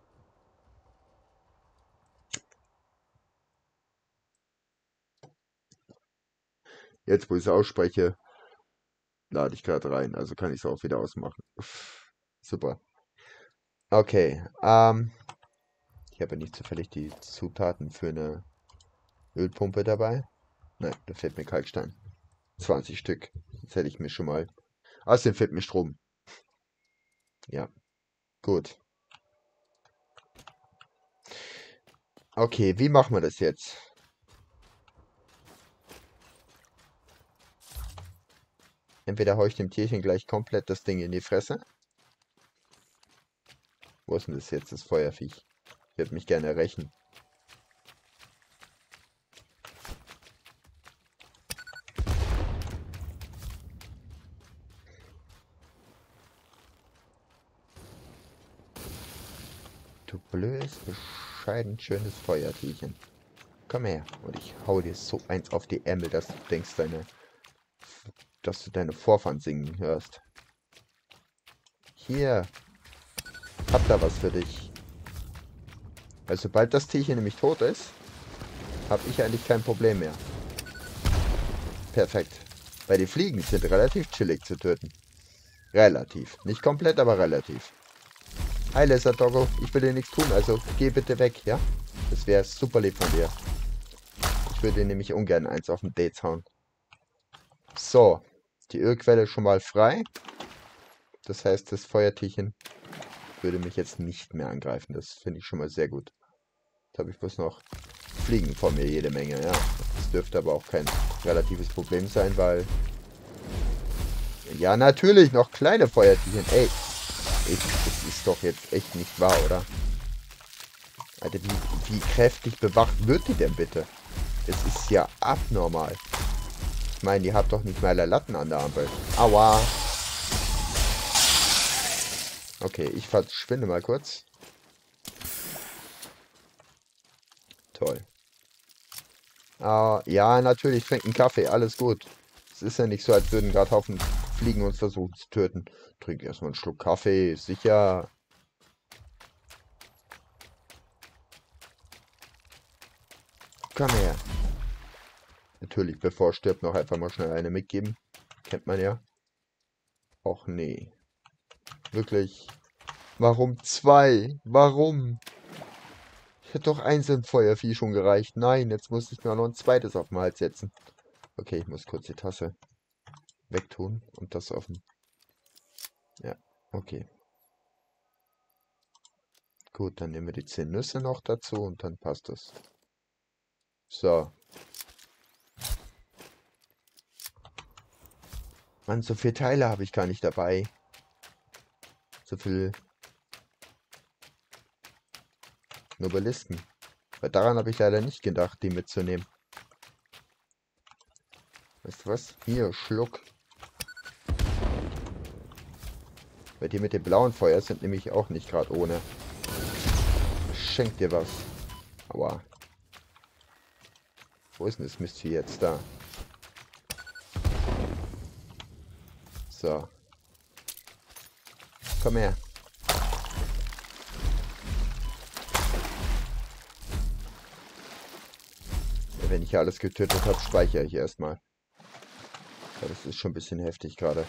[SPEAKER 1] Jetzt, wo ich es ausspreche, lade ich gerade rein. Also kann ich es auch wieder ausmachen. Uff, super. Okay. Ich habe ja nicht zufällig die Zutaten für eine Ölpumpe dabei. Nein, da fehlt mir Kalkstein. 20 Stück. Das hätte ich mir schon mal. Außerdem fehlt mir Strom. Ja, gut. Okay, wie machen wir das jetzt? Entweder haue ich dem Tierchen gleich komplett das Ding in die Fresse. Wo ist denn das jetzt, das Feuerviech? Ich würde mich gerne rächen. Du blödes, bescheiden schönes Feuertierchen. Komm her. Und ich hau dir so eins auf die Ärmel, dass du denkst, dass du deine Vorfahren singen hörst. Hier. Hab da was für dich. Weil sobald das Tierchen nämlich tot ist, habe ich eigentlich kein Problem mehr. Perfekt. Weil die Fliegen sind relativ chillig zu töten. Relativ. Nicht komplett, aber relativ. Hi Lizard Doggo, ich will dir nichts tun, also geh bitte weg, ja? Das wäre super lieb von dir. Ich würde dir nämlich ungern eins auf den Dates hauen. So. die Ölquelle schon mal frei. Das heißt, das Feuertierchen würde mich jetzt nicht mehr angreifen. Das finde ich schon mal sehr gut. Jetzt habe ich bloß noch Fliegen vor mir jede Menge, ja. Das dürfte aber auch kein relatives Problem sein, weil... Ja, natürlich, noch kleine Feuertierchen. Ey, das ist doch jetzt echt nicht wahr, oder? Alter, wie kräftig bewacht wird die denn bitte? Es ist ja abnormal. Ich meine, die habt doch nicht mal Latten an der Ampel. Aua. Okay, ich verschwinde mal kurz. Toll. Ja, natürlich, trinken Kaffee, alles gut. Es ist ja nicht so, als würden gerade Haufen Fliegen uns versuchen zu töten. Trink erstmal einen Schluck Kaffee, sicher. Komm her. Natürlich, bevor er stirbt, noch einfach mal schnell eine mitgeben. Kennt man ja. Och nee. Wirklich. Warum zwei? Warum? Ich hätte doch eins im Feuervieh schon gereicht. Nein, jetzt muss ich mir noch ein zweites auf den Hals setzen. Okay, ich muss kurz die Tasse wegtun und das offen. Ja, okay. Gut, dann nehmen wir die 10 Nüsse noch dazu und dann passt das. So. Mann, so viele Teile habe ich gar nicht dabei. So viel Nobelisten. Weil daran habe ich leider nicht gedacht, die mitzunehmen. Weißt du was? Hier, Schluck. Weil die mit dem blauen Feuer sind nämlich auch nicht gerade ohne. Schenk dir was. Aua. Wo ist denn das Mistvieh jetzt? Da. So. Komm her. Ja, wenn ich hier alles getötet habe, speichere ich erstmal. Ja, das ist schon ein bisschen heftig gerade.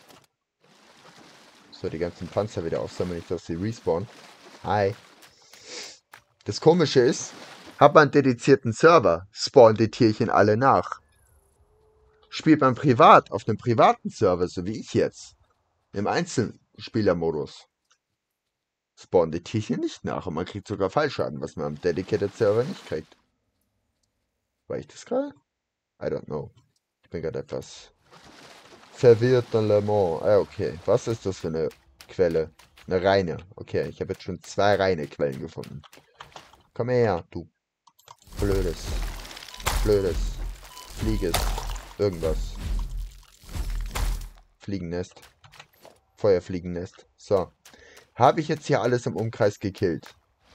[SPEAKER 1] So, die ganzen Panzer wieder aufsammeln, nicht dass sie respawnen. Hi. Das Komische ist, hat man einen dedizierten Server, spawnen die Tierchen alle nach. Spielt man privat, auf einem privaten Server, so wie ich jetzt, im Einzelspielermodus, spawnen die Tierchen nicht nach und man kriegt sogar Fallschaden, was man am Dedicated Server nicht kriegt. War ich das gerade? I don't know. Ich bin gerade etwas verwirrt dans le monde. Ah, okay. Was ist das für eine Quelle? Eine reine. Okay, ich habe jetzt schon 2 reine Quellen gefunden. Komm her, du blödes, blödes, flieges, irgendwas. Fliegennest. Feuerfliegennest. So. Habe ich jetzt hier alles im Umkreis gekillt?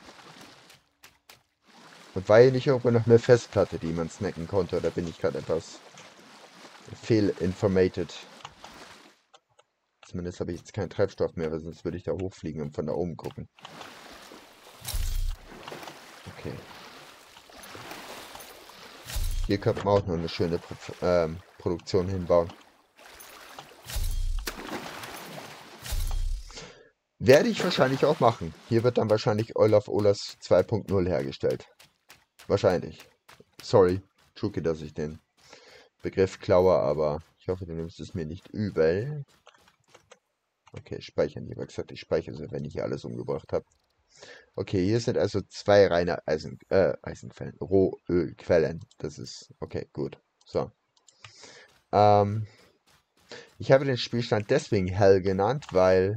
[SPEAKER 1] Und war hier nicht irgendwo noch eine Festplatte, die man snacken konnte? Oder bin ich gerade etwas fehlinformated? Zumindest habe ich jetzt keinen Treibstoff mehr, weil sonst würde ich da hochfliegen und von da oben gucken. Okay. Hier könnte man auch noch eine schöne Produktion hinbauen. Werde ich wahrscheinlich auch machen. Hier wird dann wahrscheinlich Olaf Olas 2.0 hergestellt. Wahrscheinlich. Sorry, Chuki, dass ich den Begriff klaue, aber ich hoffe, du nimmst es mir nicht übel. Okay, speichern. Ich habe gesagt, ich speichere sie, wenn ich hier alles umgebracht habe. Okay, hier sind also 2 reine Eisenquellen, Rohölquellen. Das ist, okay, gut. So. Ähm, Ich habe den Spielstand deswegen hell genannt, weil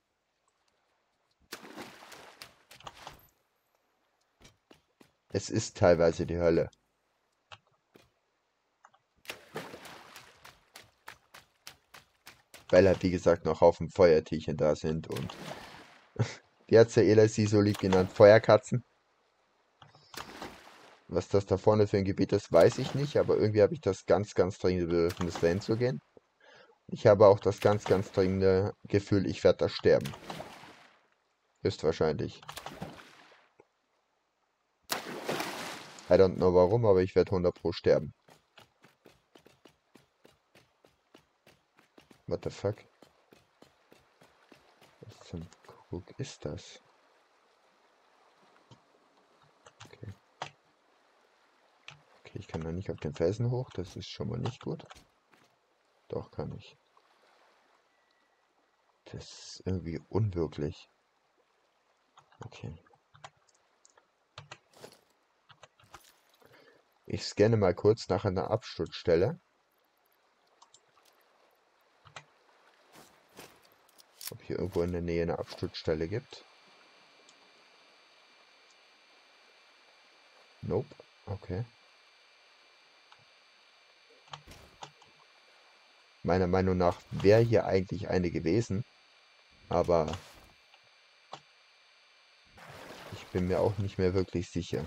[SPEAKER 1] es ist teilweise die Hölle. Weil halt, wie gesagt, noch Haufen Feuertierchen da sind und wie hat Ela sie so lieb genannt? Feuerkatzen. Was das da vorne für ein Gebiet ist, weiß ich nicht, aber irgendwie habe ich das ganz, ganz dringende Bedürfnis, dahin zu gehen. Ich habe auch das ganz, ganz dringende Gefühl, ich werde da sterben. Höchstwahrscheinlich. I don't know warum, aber ich werde 100 pro sterben. What the fuck? Was zum Kuckuck ist das? Okay. Okay, ich kann da nicht auf den Felsen hoch, das ist schon mal nicht gut. Doch, kann ich. Das ist irgendwie unwirklich. Okay. Ich scanne mal kurz nach einer Absturzstelle. Ob hier irgendwo in der Nähe eine Absturzstelle gibt. Nope. Okay. Meiner Meinung nach wäre hier eigentlich eine gewesen. Aber ich bin mir auch nicht mehr wirklich sicher.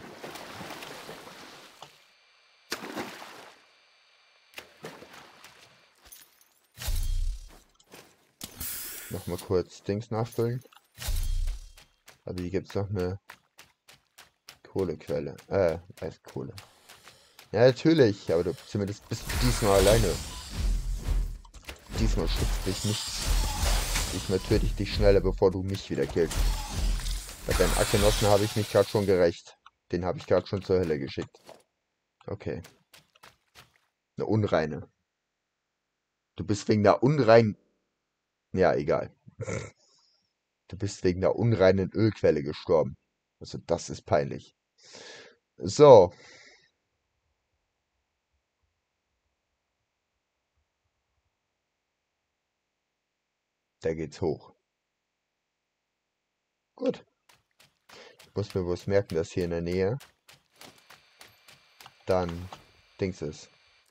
[SPEAKER 1] Nochmal kurz Dings nachfüllen. Aber hier gibt es noch eine Kohlequelle. Kohle. Ja, natürlich, aber du zumindest bist du diesmal alleine. Diesmal schützt dich nichts. Diesmal töte ich dich schneller, bevor du mich wieder killst. Bei deinem Akgenossen habe ich mich gerade schon gerächt. Den habe ich gerade schon zur Hölle geschickt. Okay. Eine unreine. Du bist wegen der unreinen... Ja, egal. Du bist wegen der unreinen Ölquelle gestorben. Also das ist peinlich. So. Da geht's hoch. Gut. Ich muss mir bloß merken, dass hier in der Nähe dann Dings ist.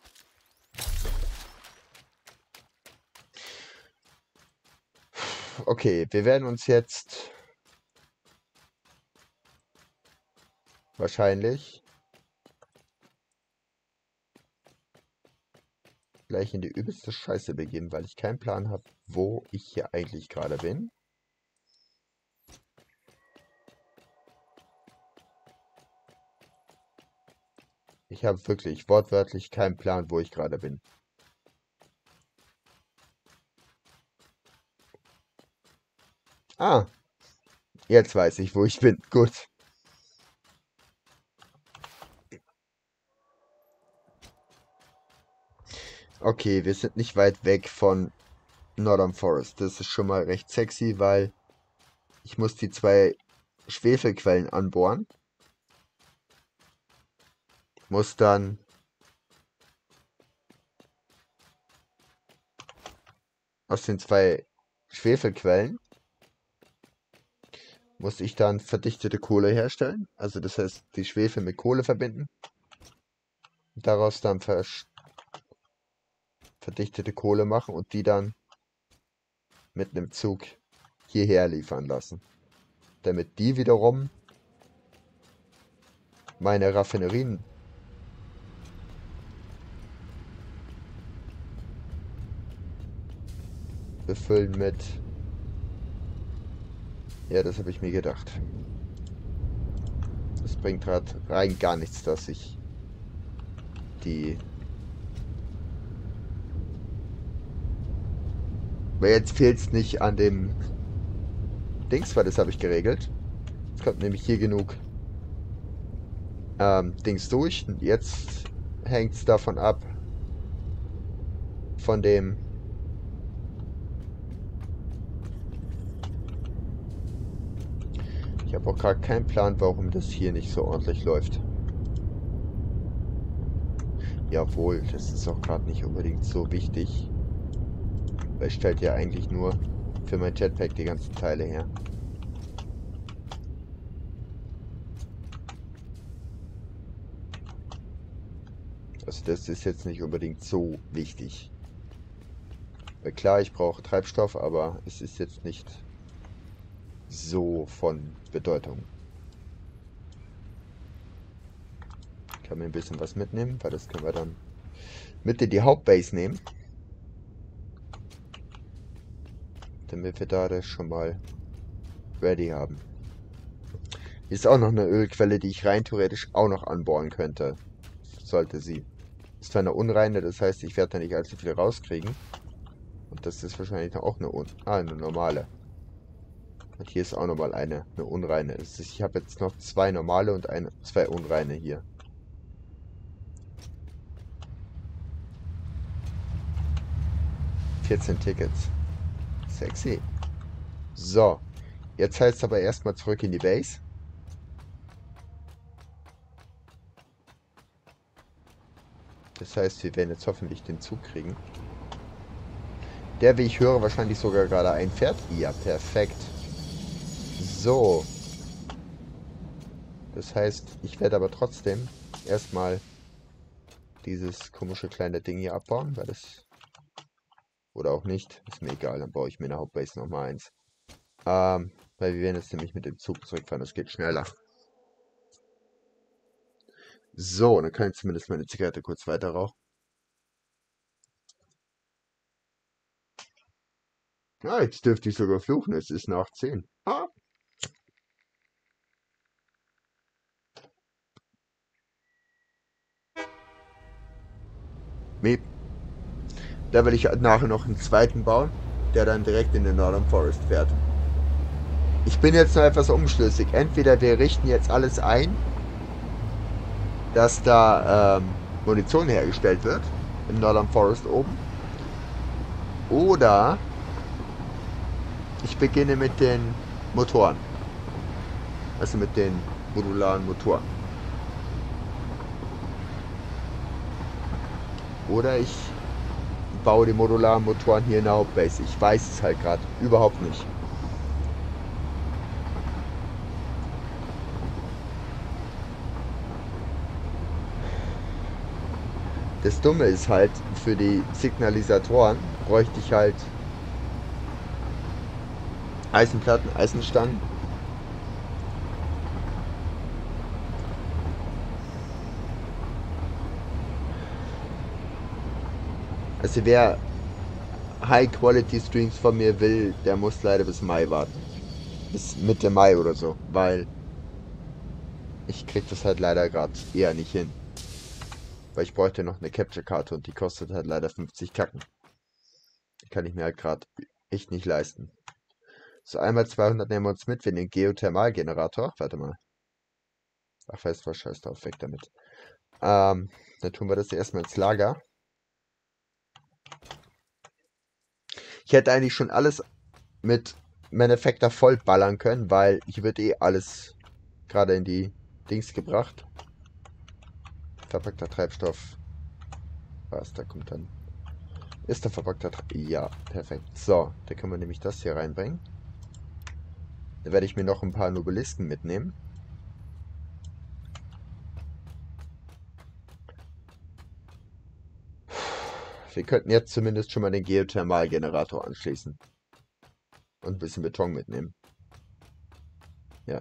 [SPEAKER 1] Okay, wir werden uns jetzt wahrscheinlich gleich in die übelste Scheiße begeben, weil ich keinen Plan habe, wo ich hier eigentlich gerade bin. Ich habe wirklich wortwörtlich keinen Plan, wo ich gerade bin. Ah, jetzt weiß ich, wo ich bin. Gut. Okay, wir sind nicht weit weg von Northern Forest. Das ist schon mal recht sexy, weil ich muss die 2 Schwefelquellen anbohren. Muss dann aus den 2 Schwefelquellen muss ich dann verdichtete Kohle herstellen. Also das heißt, die Schwefel mit Kohle verbinden. Daraus dann verdichtete Kohle machen und die dann mit einem Zug hierher liefern lassen. Damit die wiederum meine Raffinerien befüllen mit... Ja, das habe ich mir gedacht. Das bringt halt rein gar nichts, dass ich die... Weil jetzt fehlt es nicht an dem Dings, weil das habe ich geregelt. Es kommt nämlich hier genug Dings durch. Und jetzt hängt es davon ab, von dem... Ich habe auch gerade keinen Plan, warum das hier nicht so ordentlich läuft. Jawohl, das ist auch gerade nicht unbedingt so wichtig. Weil ich stellt ja eigentlich nur für mein Jetpack die ganzen Teile her. Also das ist jetzt nicht unbedingt so wichtig. Weil klar, ich brauche Treibstoff, aber es ist jetzt nicht so von Bedeutung. Ich kann mir ein bisschen was mitnehmen, weil das können wir dann mit in die Hauptbase nehmen. Damit wir da das schon mal ready haben. Hier ist auch noch eine Ölquelle, die ich rein theoretisch auch noch anbohren könnte. Sollte sie. Ist zwar eine unreine, das heißt, ich werde da nicht allzu viel rauskriegen. Und das ist wahrscheinlich auch eine normale. Und hier ist auch nochmal eine unreine. Ich habe jetzt noch 2 normale und 2 unreine hier. 14 Tickets. Sexy. So, jetzt heißt es aber erstmal zurück in die Base. Das heißt, wir werden jetzt hoffentlich den Zug kriegen. Der, wie ich höre, wahrscheinlich sogar gerade einfährt. Ja, perfekt. So. Das heißt, ich werde aber trotzdem erstmal dieses komische kleine Ding hier abbauen, weil das... Oder auch nicht. Ist mir egal, dann baue ich mir in der Hauptbase nochmal eins. Weil wir werden jetzt nämlich mit dem Zug zurückfahren, das geht schneller. So, dann kann ich zumindest meine Zigarette kurz weiter rauchen. Ah, jetzt dürfte ich sogar fluchen, es ist nach 10. Ah. Miep. Da will ich nachher noch einen zweiten bauen, der dann direkt in den Northern Forest fährt. Ich bin jetzt noch etwas unschlüssig. Entweder wir richten jetzt alles ein, dass da Munition hergestellt wird, im Northern Forest oben. Oder ich beginne mit den Motoren. Also mit den modularen Motoren. Oder ich baue die modularen Motoren hier in der Hauptbase. Ich weiß es halt gerade überhaupt nicht. Das Dumme ist halt, für die Signalisatoren bräuchte ich halt Eisenplatten, Eisenstangen. Also wer High-Quality-Streams von mir will, der muss leider bis Mai warten. Bis Mitte Mai oder so, weil ich krieg das halt leider gerade eher nicht hin. Weil ich bräuchte noch eine Capture-Karte und die kostet halt leider 50 Tacken. Die kann ich mir halt gerade echt nicht leisten. So, einmal 200 nehmen wir uns mit für den Geothermalgenerator. Warte mal. Ach, weißt du was, scheiß drauf, weg damit. Dann tun wir das erstmal ins Lager. Ich hätte eigentlich schon alles mit Manufactor voll ballern können, weil ich würde eh alles gerade in die Dings gebracht. Verpackter Treibstoff. Was, da kommt dann... Ist der verpackter Treibstoff? Ja, perfekt. So, da können wir nämlich das hier reinbringen. Da werde ich mir noch ein paar Nobelisten mitnehmen. Wir könnten jetzt zumindest schon mal den Geothermalgenerator anschließen. Und ein bisschen Beton mitnehmen. Ja.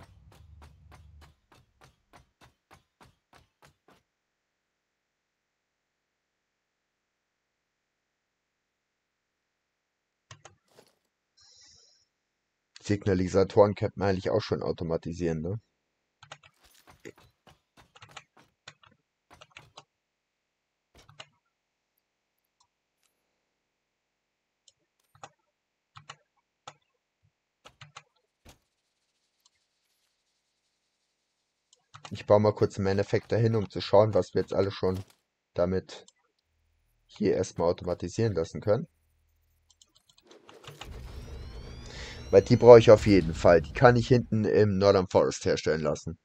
[SPEAKER 1] Signalisatoren könnte man eigentlich auch schon automatisieren, ne? Ich baue mal kurz im Endeffekt dahin, um zu schauen, was wir jetzt alle schon damit hier erstmal automatisieren lassen können. Weil die brauche ich auf jeden Fall. Die kann ich hinten im Northern Forest herstellen lassen.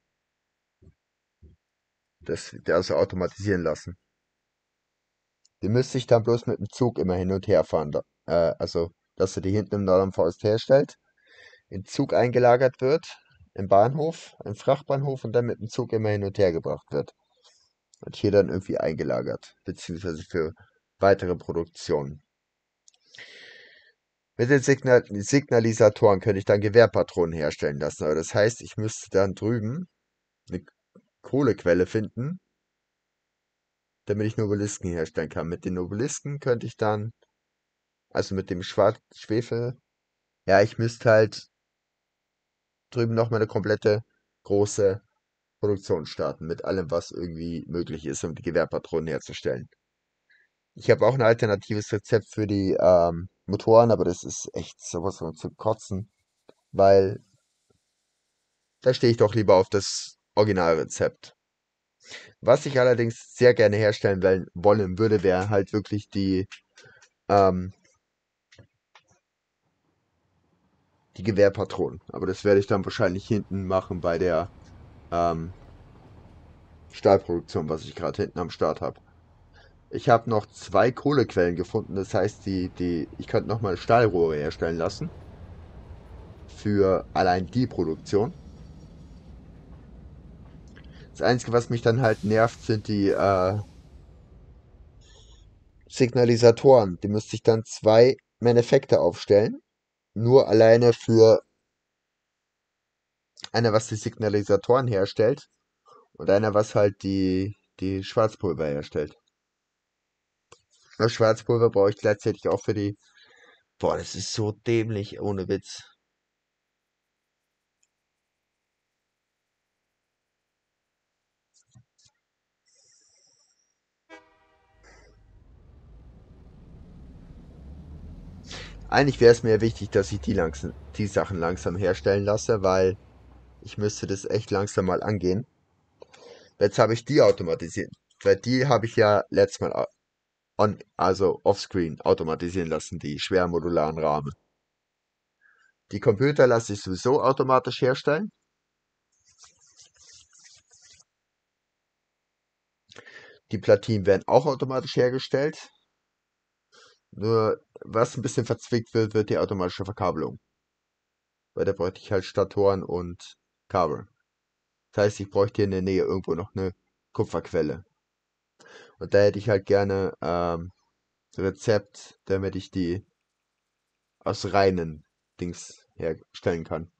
[SPEAKER 1] Das also automatisieren lassen. Die müsste ich dann bloß mit dem Zug immer hin und her fahren. Also, dass er die hinten im Northern Forest herstellt, in Zug eingelagert wird, im Bahnhof, im Frachtbahnhof und dann mit dem Zug immer hin und her gebracht wird. Und hier dann irgendwie eingelagert, beziehungsweise für weitere Produktionen. Mit den Signalisatoren könnte ich dann Gewehrpatronen herstellen lassen. Aber das heißt, ich müsste dann drüben eine Kohlequelle finden, damit ich Nobelisken herstellen kann. Mit den Nobelisken könnte ich dann, also mit dem Schwefel, ja, ich müsste halt drüben nochmal eine komplette große Produktion starten, mit allem, was irgendwie möglich ist, um die Gewehrpatronen herzustellen. Ich habe auch ein alternatives Rezept für die Motoren, aber das ist echt sowas von zu kotzen, weil da stehe ich doch lieber auf das Originalrezept. Was ich allerdings sehr gerne herstellen wollen würde, wäre halt wirklich die ähm, die Gewehrpatronen. Aber das werde ich dann wahrscheinlich hinten machen bei der ähm, Stahlproduktion, was ich gerade hinten am Start habe. Ich habe noch zwei Kohlequellen gefunden, das heißt, ich könnte nochmal Stahlrohre herstellen lassen für allein die Produktion. Das Einzige, was mich dann halt nervt, sind die Signalisatoren. Die müsste ich dann zwei Manufakte aufstellen. Nur alleine für einer, was die Signalisatoren herstellt und einer, was halt die Schwarzpulver herstellt. Das Schwarzpulver brauche ich gleichzeitig auch für die. Boah, das ist so dämlich, ohne Witz. Eigentlich wäre es mir wichtig, dass ich die Sachen langsam herstellen lasse, weil ich müsste das echt langsam mal angehen. Jetzt habe ich die automatisiert. Weil die habe ich ja letztes Mal also offscreen automatisieren lassen, die schwermodularen Rahmen. Die Computer lasse ich sowieso automatisch herstellen. Die Platinen werden auch automatisch hergestellt. Nur was ein bisschen verzwickt wird, wird die automatische Verkabelung. Weil da bräuchte ich halt Statoren und Kabel. Das heißt, ich bräuchte hier in der Nähe irgendwo noch eine Kupferquelle. Und da hätte ich halt gerne Rezept, damit ich die aus reinen Dings herstellen kann.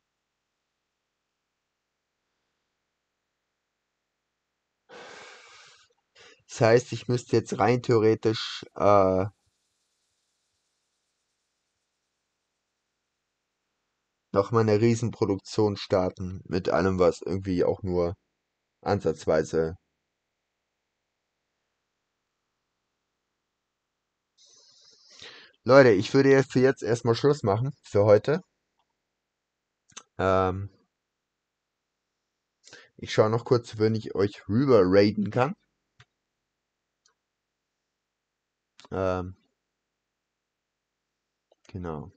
[SPEAKER 1] Das heißt, ich müsste jetzt rein theoretisch noch mal eine Riesenproduktion starten mit allem, was irgendwie auch nur ansatzweise. Leute, ich würde jetzt für jetzt erstmal Schluss machen für heute. Ähm, Ich schaue noch kurz, wenn ich euch rüber raiden kann. Ähm, genau.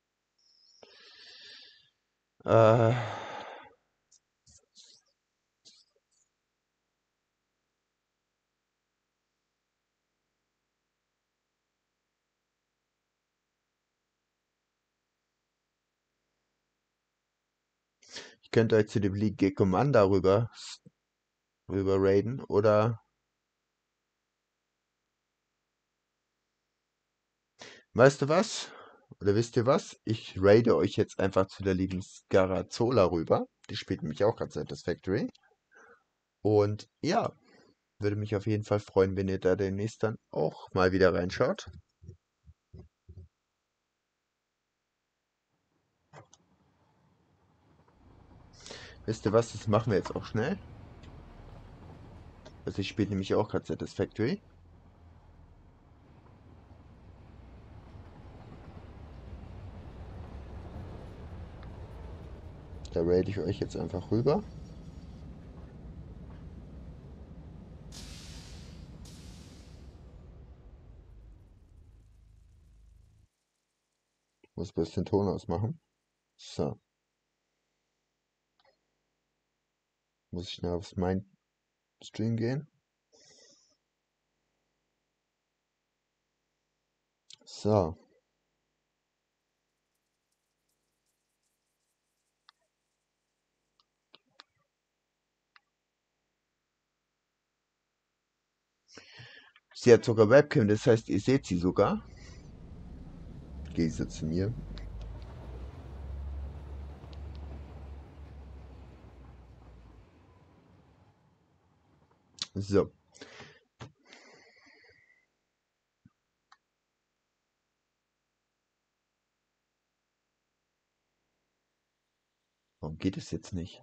[SPEAKER 1] Äh, Ich könnte euch zu dem League Commander rüber raiden oder weißt du was? Oder wisst ihr was? Ich raide euch jetzt einfach zu der lieben Scarazola rüber. Die spielt nämlich auch gerade Satisfactory. Und ja, würde mich auf jeden Fall freuen, wenn ihr da demnächst dann auch mal wieder reinschaut. Wisst ihr was? Das machen wir jetzt auch schnell. Also ich spiele nämlich auch gerade Satisfactory. Da raide ich euch jetzt einfach rüber. Muss bloß den Ton ausmachen. So, muss ich schnell aufs mein Stream gehen. So, sie hat sogar Webcam, das heißt, ihr seht sie sogar. Gehe sie zu mir. So, warum geht es jetzt nicht?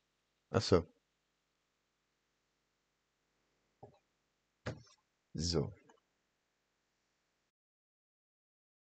[SPEAKER 1] Achso, so.